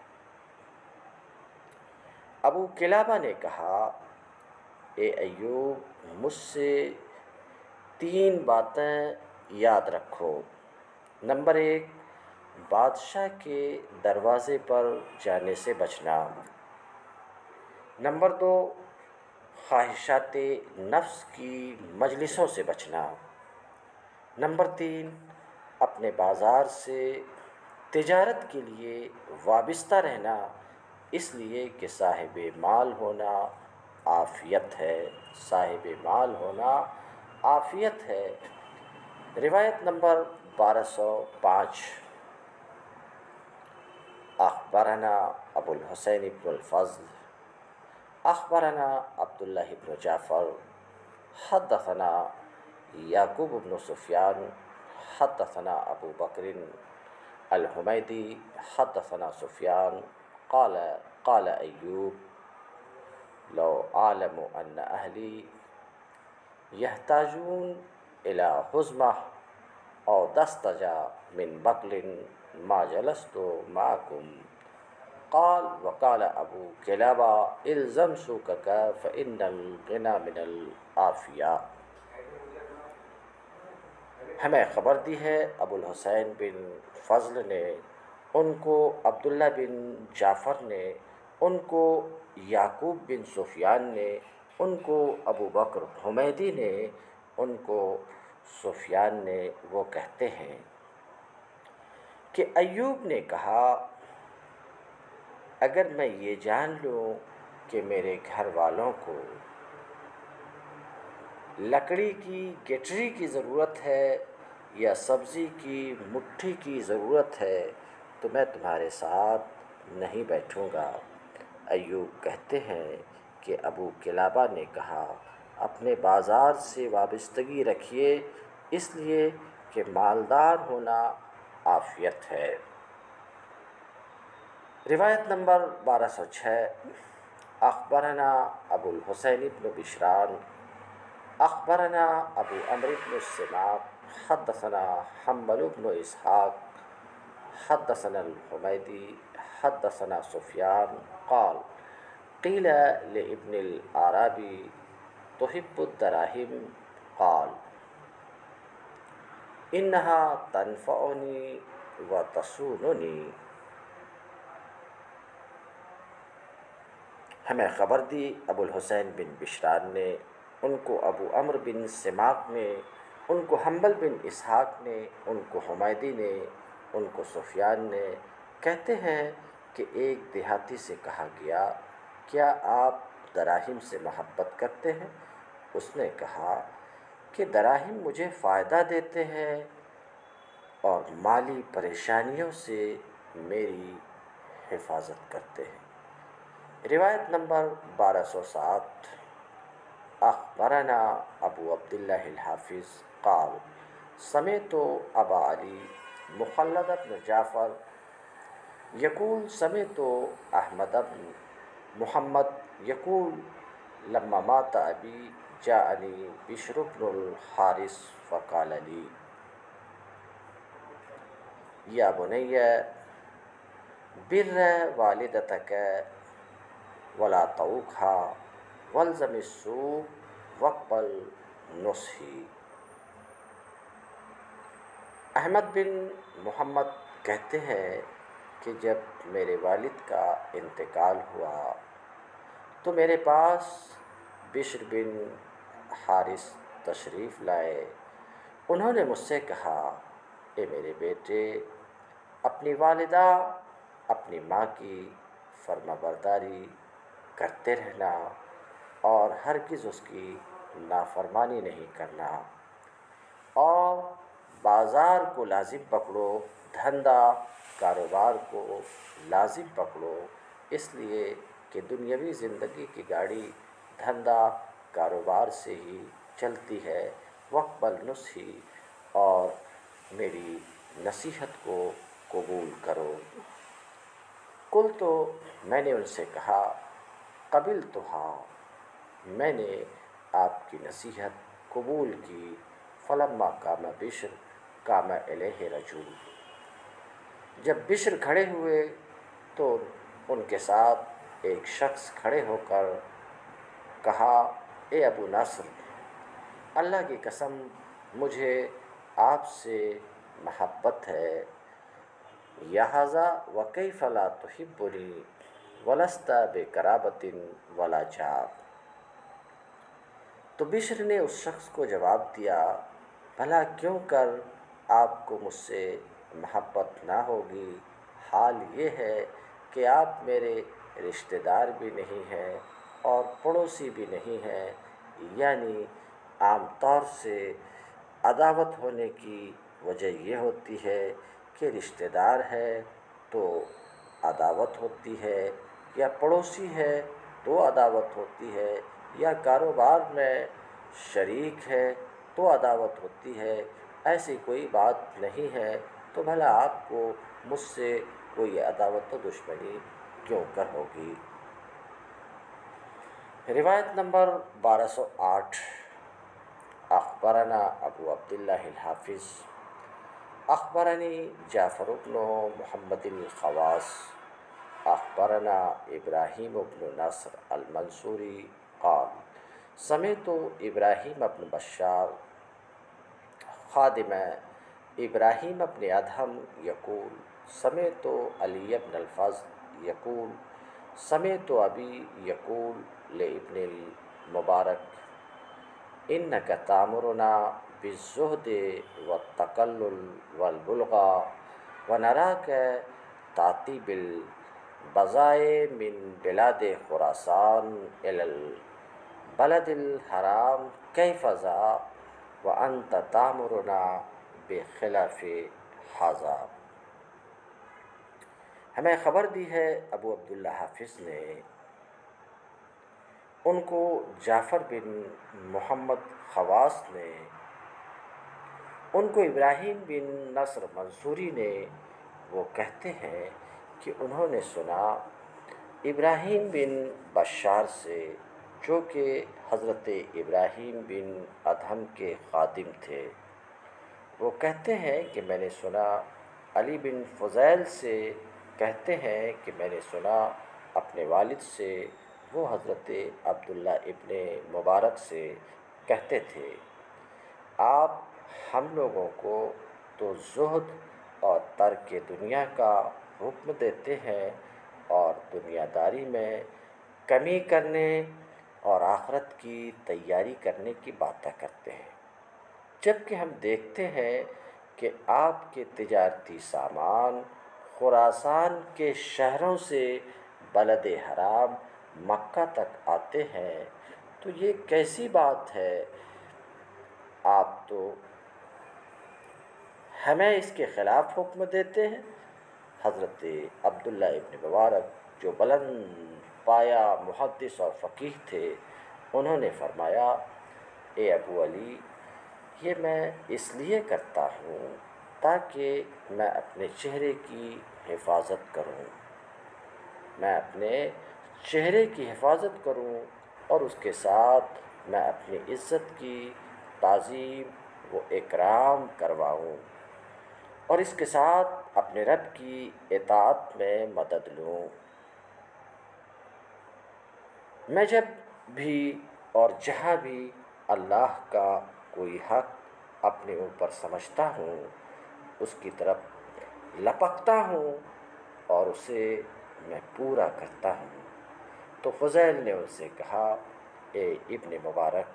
[SPEAKER 1] ابو کلابہ نے کہا، اے ایوب مجھ سے تین باتیں یاد رکھو۔ نمبر ایک، بادشاہ کے دروازے پر جانے سے بچنا۔ نمبر دو، خواہشات نفس کی مجلسوں سے بچنا۔ نمبر تین، اپنے بازار سے تجارت کے لیے وابستہ رہنا، اس لیے کہ صاحب مال ہونا عافیت ہے، صاحب مال ہونا عافیت ہے۔ روایت نمبر بارہ سو پانچ، اخبرنا ابو الحسین بن الفضل اخبرنا عبداللہ بن جعفر حدثنا یعقوب بن سفیان حدثنا ابو بکر الحمیدی حدثنا سفیان قال قال ایوب لو اعلم ان اہلی یحتاجون الى حزمہ او دستجا من بقل ما جلست معکم قال وقال ابو کلابہ الزم سوقک فإن الغنى من العافیہ۔ ہمیں خبر دی ہے ابو الحسین بن فضل نے، ان کو عبداللہ بن جعفر نے، ان کو یعقوب بن سفیان نے، ان کو ابو بکر حمیدی نے، ان کو سفیان نے، وہ کہتے ہیں کہ ایوب نے کہا اگر میں یہ جان لوں کہ میرے گھر والوں کو لکڑی کی گٹری کی ضرورت ہے یا سبزی کی مٹھی کی ضرورت ہے تو میں تمہارے ساتھ نہیں بیٹھوں گا۔ ایوب کہتے ہیں کہ ابو کلابہ نے کہا اپنے بازار سے وابستگی رکھیے، اس لیے کہ مالدار ہونا عافیت ہے۔ روایت نمبر بارہ سو چھ، اخبرنا ابو الحسین بن بشران اخبرنا ابو عمرو بن السماق حدثنا حنبل بن اسحاق حدثنا الحمیدی حدثنا سفیان قال قیل لابن العرابی تحب الدراہم قال انها تنفعنی وتصوننی۔ ہمیں خبر دی ابو الحسین بن بشران نے، ان کو ابو عمرو بن سماق نے، ان کو حنبل بن اسحاق نے، ان کو حمیدی نے، ان کو سفیان نے، کہتے ہیں کہ ایک دیہاتی سے کہا گیا کیا آپ دراہم سے محبت کرتے ہیں؟ اس نے کہا کہ دراہم مجھے فائدہ دیتے ہیں اور مالی پریشانیوں سے میری حفاظت کرتے ہیں۔ روایت نمبر بارہ سو سات، اخبرنا ابو عبداللہ الحافظ قال سمعت ابا علی مخلد بن جعفر یقول سمعت احمد بن محمد یقول لما مات ابی جاءنی بشر بن الحارث فقال لی یا بنی بر والدتک ولا طوقها والزم السوق واقبل نصحی۔ احمد بن محمد کہتے ہیں کہ جب میرے والد کا انتقال ہوا تو میرے پاس بشر بن حارث تشریف لائے۔ انہوں نے مجھ سے کہا اے میرے بیٹے، اپنی والدہ اپنی ماں کی فرما برداری کرتے رہنا اور ہرگز اس کی نافرمانی نہیں کرنا، اور بازار کو لازم پکڑو، دھندا کاروبار کو لازم پکڑو، اس لیے کہ دنیاوی زندگی کی گاڑی دھندا کاروبار سے ہی چلتی ہے۔ واقبل نصحی، اور میری نصیحت کو قبول کرو۔ کل تو میں نے ان سے کہا قبلتھا، میں نے آپ کی نصیحت قبول کی۔ فلما قام بشر قام الیہ رجل، جب بشر کھڑے ہوئے تو ان کے ساتھ ایک شخص کھڑے ہو کر کہا اے ابو نصر، اللہ کی قسم مجھے آپ سے محبت ہے۔ یحاذا وکیف لا تحبنی ولست بقرابۃ ولا جار۔ تو بشر نے اس شخص کو جواب دیا، بھلا کیوں کر آپ کو مجھ سے محبت نہ ہوگی؟ حال یہ ہے کہ آپ میرے رشتہ دار بھی نہیں ہیں اور پڑوسی بھی نہیں ہیں، یعنی عام طور سے عداوت ہونے کی وجہ یہ ہوتی ہے کہ رشتہ دار ہے تو عداوت ہوتی ہے، یا پڑوسی ہے تو عداوت ہوتی ہے، یا کاروبار میں شریک ہے تو عداوت ہوتی ہے۔ ایسی کوئی بات نہیں ہے، تو بھلا آپ کو مجھ سے کوئی عداوت و دشمنی کیوں کر ہوگی؟ روایت نمبر بارہ سو آٹھ۔ اخبرنا ابو عبداللہ الحافظ اخبرنی جعفر بن محمد الخواص اخبرنا ابراہیم بن نصر المنصوری قال سمعت ابراہیم بن بشار خادم ابراہیم بن ادہم یقول سمعت علی بن الفضل یقول سمعت ابی یقول لابن المبارک انک تامرنا بالزہد والتقلل والبلغا ونراک تاتی بالبضائع من بلاد خراسان الی البلد الحرام کیف ذا وانت تامرنا بخلاف ھذا۔ ہمیں خبر دی ہے ابو عبداللہ حافظ نے، ان کو جعفر بن محمد خواص نے، ان کو ابراہیم بن نصر منصوری نے، وہ کہتے ہیں کہ انہوں نے سنا ابراہیم بن بشار سے، جو کہ حضرت ابراہیم بن ادہم کے خادم تھے، وہ کہتے ہیں کہ میں نے سنا علی بن فضیل سے، کہتے ہیں کہ میں نے سنا اپنے والد سے، وہ حضرت عبداللہ ابن مبارک سے کہتے تھے، آپ ہم لوگوں کو تو زہد اور ترک دنیا کا حکم دیتے ہیں اور دنیا داری میں کمی کرنے اور آخرت کی تیاری کرنے کی باتیں کرتے ہیں، جبکہ ہم دیکھتے ہیں کہ آپ کے تجارتی سامان خراسان کے شہروں سے بلد حرام مکہ تک آتے ہیں، تو یہ کیسی بات ہے؟ آپ تو ہمیں اس کے خلاف حکم دیتے ہیں۔ حضرت عبداللہ ابن مبارک جو بلند پایا محدث اور فقیہ تھے، انہوں نے فرمایا، اے ابو علی، یہ میں اس لیے کرتا ہوں تاکہ میں اپنے چہرے کی حفاظت کروں، میں اپنے چہرے کی حفاظت کروں اور اس کے ساتھ میں اپنی عزت کی تعظیم و اکرام کرواؤں، اور اس کے ساتھ اپنے رب کی اطاعت میں مدد لوں۔ میں جب بھی اور جہاں بھی اللہ کا کوئی حق اپنے اوپر سمجھتا ہوں، اس کی طرف لپکتا ہوں اور اسے میں پورا کرتا ہوں۔ تو فضیل نے ان سے کہا، اے ابن مبارک،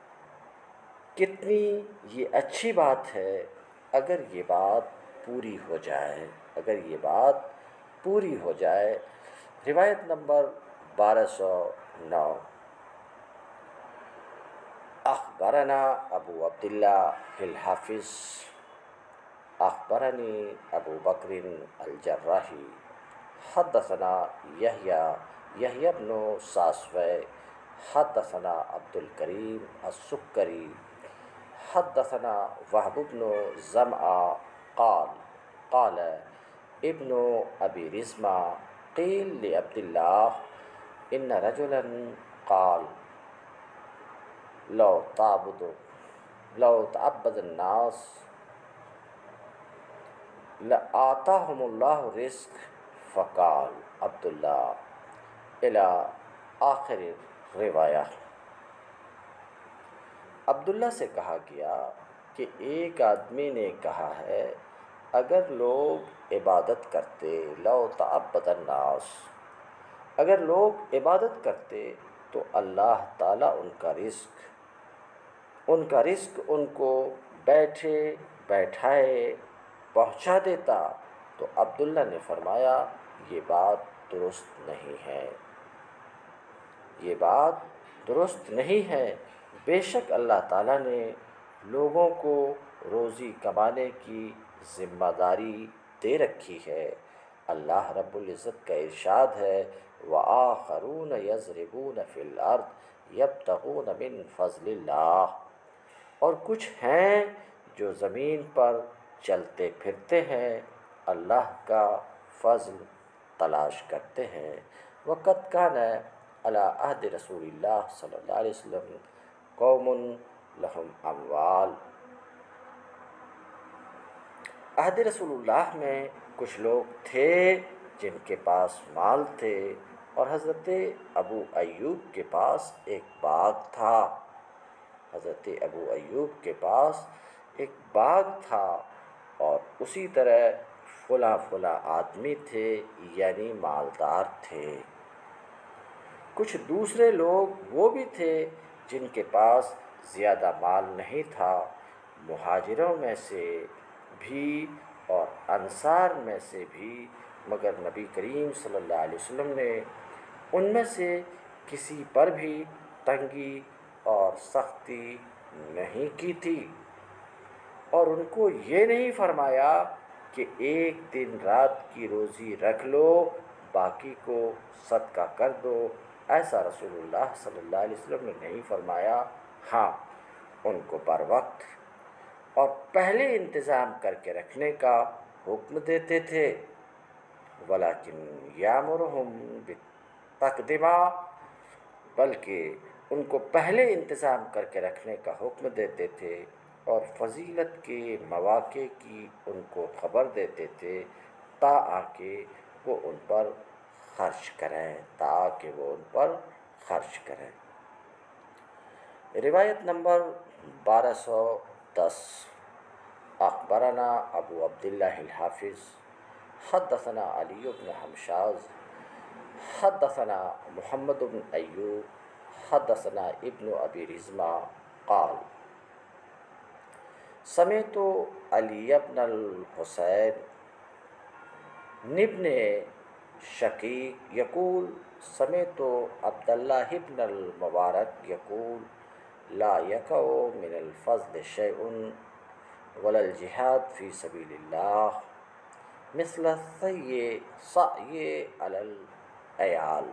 [SPEAKER 1] کتنی یہ اچھی بات ہے اگر یہ بات پوری ہو جائے، اگر یہ بات پوری ہو جائے۔ روایت نمبر بارہ سو نو۔ اخبرنا ابو عبداللہ الحافظ اخبرنی ابو بکر الجراحی حدثنا یحییٰ یحییٰ بن صاصوع حدثنا عبد الکریم السکری حدثنا وہب بن زمعہ قال قال ابن ابی رزمہ قیل لعبد اللہ ان رجلا قال لو تعبد لو تعبد الناس لآتاہم اللہ رزق فقال عبداللہ الی آخر روایہ۔ عبداللہ سے کہا گیا کہ ایک آدمی نے کہا ہے، اگر لوگ عبادت کرتے لو تعبد الناس، اگر لوگ عبادت کرتے تو اللہ تعالیٰ ان کا رزق ان کا رزق ان کو بیٹھے بیٹھائے پہنچا دیتا، تو عبداللہ نے فرمایا یہ بات درست نہیں ہے، یہ بات درست نہیں ہے، بے شک اللہ تعالیٰ نے لوگوں کو روزی کمانے کی ذمہ داری دے رکھی ہے۔ اللہ رب العزت کا ارشاد ہے وَآخَرُونَ يَضْرِبُونَ فِي الْأَرْضِ يَبْتَغُونَ مِنْ فَضْلِ اللَّهِ، اور کچھ ہیں جو زمین پر چلتے پھرتے ہیں، اللہ کا فضل تلاش کرتے ہیں۔ وَقَدْ كَانَ عَلَىٰ عَهْدِ رسول اللہ صلی اللہ علیہ وسلم قوم لهم اموال، عہد رسول اللہ میں کچھ لوگ تھے جن کے پاس مال تھے، اور حضرت ابو ایوب کے پاس ایک باغ تھا، حضرت ابو ایوب کے پاس ایک باغ تھا، اور اسی طرح فلاں فلاں آدمی تھے یعنی مالدار تھے۔ کچھ دوسرے لوگ وہ بھی تھے جن کے پاس زیادہ مال نہیں تھا، مہاجروں میں سے بھی اور انصار میں سے بھی، مگر نبی کریم صلی اللہ علیہ وسلم نے ان میں سے کسی پر بھی تنگی اور سختی نہیں کی تھی، اور ان کو یہ نہیں فرمایا کہ ایک دن رات کی روزی رکھ لو باقی کو صدقہ کر دو، ایسا رسول اللہ صلی اللہ علیہ وسلم نے نہیں فرمایا۔ ہاں، ان کو بر وقت اور پہلے انتظام کر کے رکھنے کا حکم دیتے تھے، وَلَكِنْ يَأْمُرُهُمْ بِالتَّقْدِمَةِ، بلکہ ان کو پہلے انتظام کر کے رکھنے کا حکم دیتے تھے، اور فضیلت کے مواقع کی ان کو خبر دیتے تھے تاکہ وہ ان پر خرچ کریں تاکہ وہ ان پر خرچ کریں۔ روایت نمبر بارہ سو دس، اخبرنا ابو عبداللہ الحافظ حدثنا علی بن حمشاز حدثنا محمد بن ایوب حدثنا ابن ابی رزمہ قال سمعت علی بن الحسین ابن شقیق یقول سمعت عبداللہ بن المبارک یقول لا یقع من الفضل شیء ولا الجہاد فی سبیل اللہ مثل السعی سعی علی العیال۔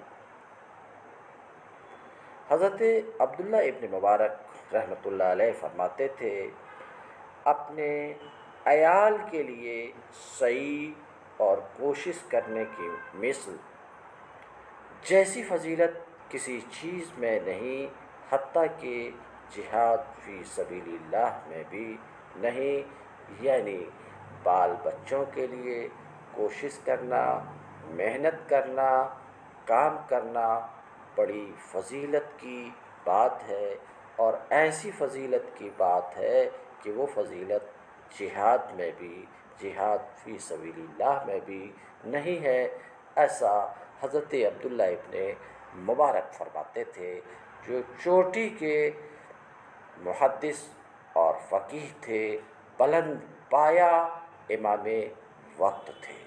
[SPEAKER 1] حضرت عبداللہ ابن مبارک رحمۃ اللہ علیہ فرماتے تھے اپنے عیال کے لیے سعی اور کوشش کرنے کی مثل جیسی فضیلت کسی چیز میں نہیں، حتیٰ کہ جہاد فی سبیل اللہ میں بھی نہیں، یعنی بال بچوں کے لیے کوشش کرنا، محنت کرنا، کام کرنا بڑی فضیلت کی بات ہے، اور ایسی فضیلت کی بات ہے کہ وہ فضیلت جہاد میں بھی، جہاد فی سبیل اللہ میں بھی نہیں ہے، ایسا حضرت عبداللہ ابن مبارک فرماتے تھے جو چوٹی کے محدث اور فقیہ تھے، بلند پایا امام وقت تھے۔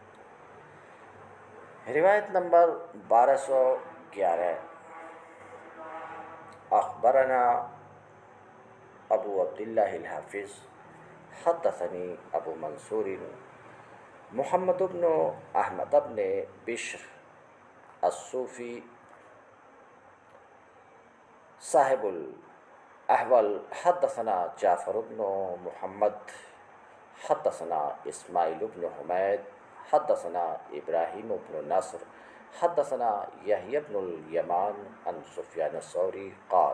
[SPEAKER 1] روایت نمبر بارہ سو گیارہ، اخبرنا ابو عبداللہ الحافظ حدثنی ابو منصور محمد بن احمد بن بشر الصوفی صاحب الاحول حدثنا جعفر بن محمد حدثنا اسماعیل بن حمید حدثنا ابراہیم بن نصر حدثنا یحیی بن الیمان عن سفیان الثوری قال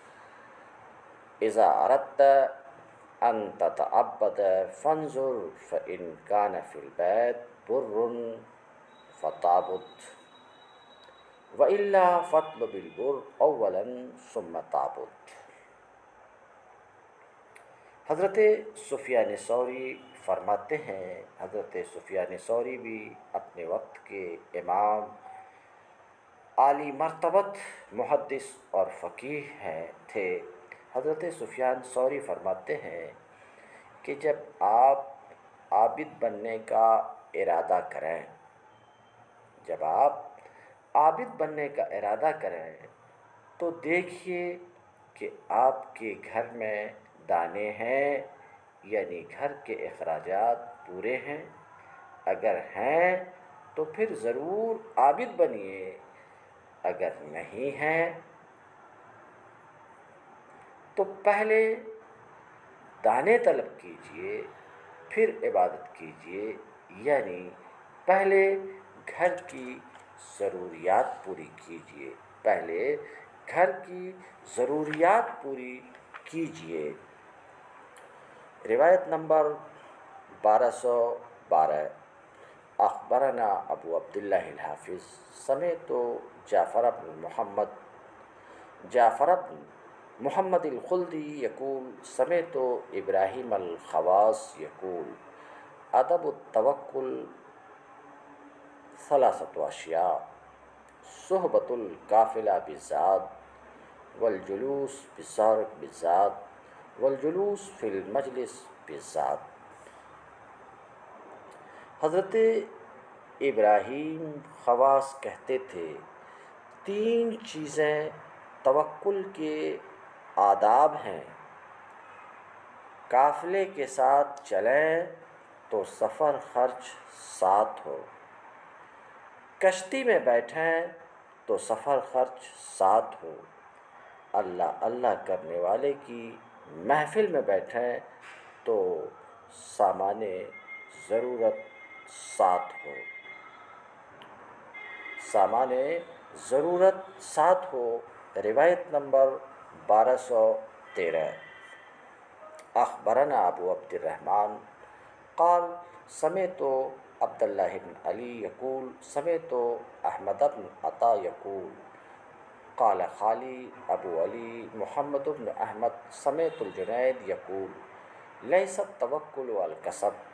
[SPEAKER 1] اذا اردت ان تتعبد فانظر فان كان في البيت بر فتعبد والا فاطلب البر اولا ثم تعبد۔ حضرت سفیان ثوری فرماتے ہیں، حضرت سفیان ثوری بھی اپنے وقت کے امام عالی مرتبت محدث اور فقیہ ہیں تھے، حضرت سفیان ثوری فرماتے ہیں کہ جب آپ عابد بننے کا ارادہ کریں جب آپ عابد بننے کا ارادہ کریں تو دیکھیے کہ آپ کے گھر میں دانے ہیں، یعنی گھر کے اخراجات پورے ہیں۔ اگر ہیں تو پھر ضرور عابد بنیے، اگر نہیں ہیں تو پہلے دانے طلب کیجئے پھر عبادت کیجئے، یعنی پہلے گھر کی ضروریات پوری کیجئے پہلے گھر کی ضروریات پوری کیجئے۔ روایت نمبر بارہ سو بارہ، اخبرنا ابو عبداللہ الحافظ سمعت جعفر بن محمد جعفر بن محمد الخلدی یقول سمعت ابراہیم الخواص یقول ادب التوکل ثلاثۃ اشیاء صحبۃ القافلہ بالذات والجلوس بالسارق بالذات والجلوس فی المجلس بالذات۔ حضرت ابراہیم خواص کہتے تھے تین چیزیں توکل کے آداب ہیں، قافلے کے ساتھ چلیں تو سفر خرچ ساتھ ہو، کشتی میں بیٹھیں تو سفر خرچ ساتھ ہو، اللہ اللہ کرنے والے کی محفل میں بیٹھیں تو سامان ضرورت ساتھ ہو سامان ضرورت ساتھ ہو۔ روایت نمبر بارہ سو تیرہ، اخبرنا ابو عبد الرحمن قال سمعت عبداللہ بن علی یقول سمعت احمد بن عطا یقول قال خالی ابو علی محمد بن احمد سمعت الجنید یقول لیس التوکل والکسب۔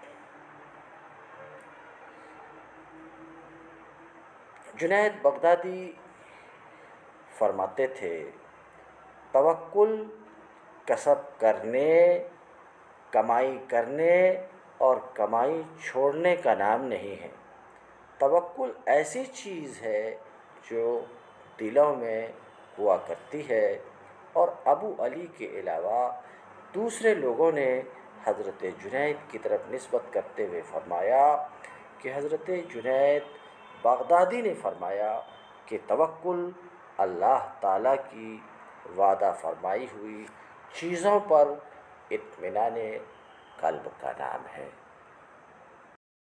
[SPEAKER 1] جنید بغدادی فرماتے تھے توکل کسب کرنے، کمائی کرنے اور کمائی چھوڑنے کا نام نہیں ہے۔ توکل ایسی چیز ہے جو دلوں میں ہوا کرتی ہے، اور ابو علی کے علاوہ دوسرے لوگوں نے حضرت جنید کی طرف نسبت کرتے ہوئے فرمایا کہ حضرت جنید بغدادی نے فرمایا کہ توکل اللہ تعالیٰ کی وعدہ فرمائی ہوئی چیزوں پر اطمینان قلب کا نام ہے۔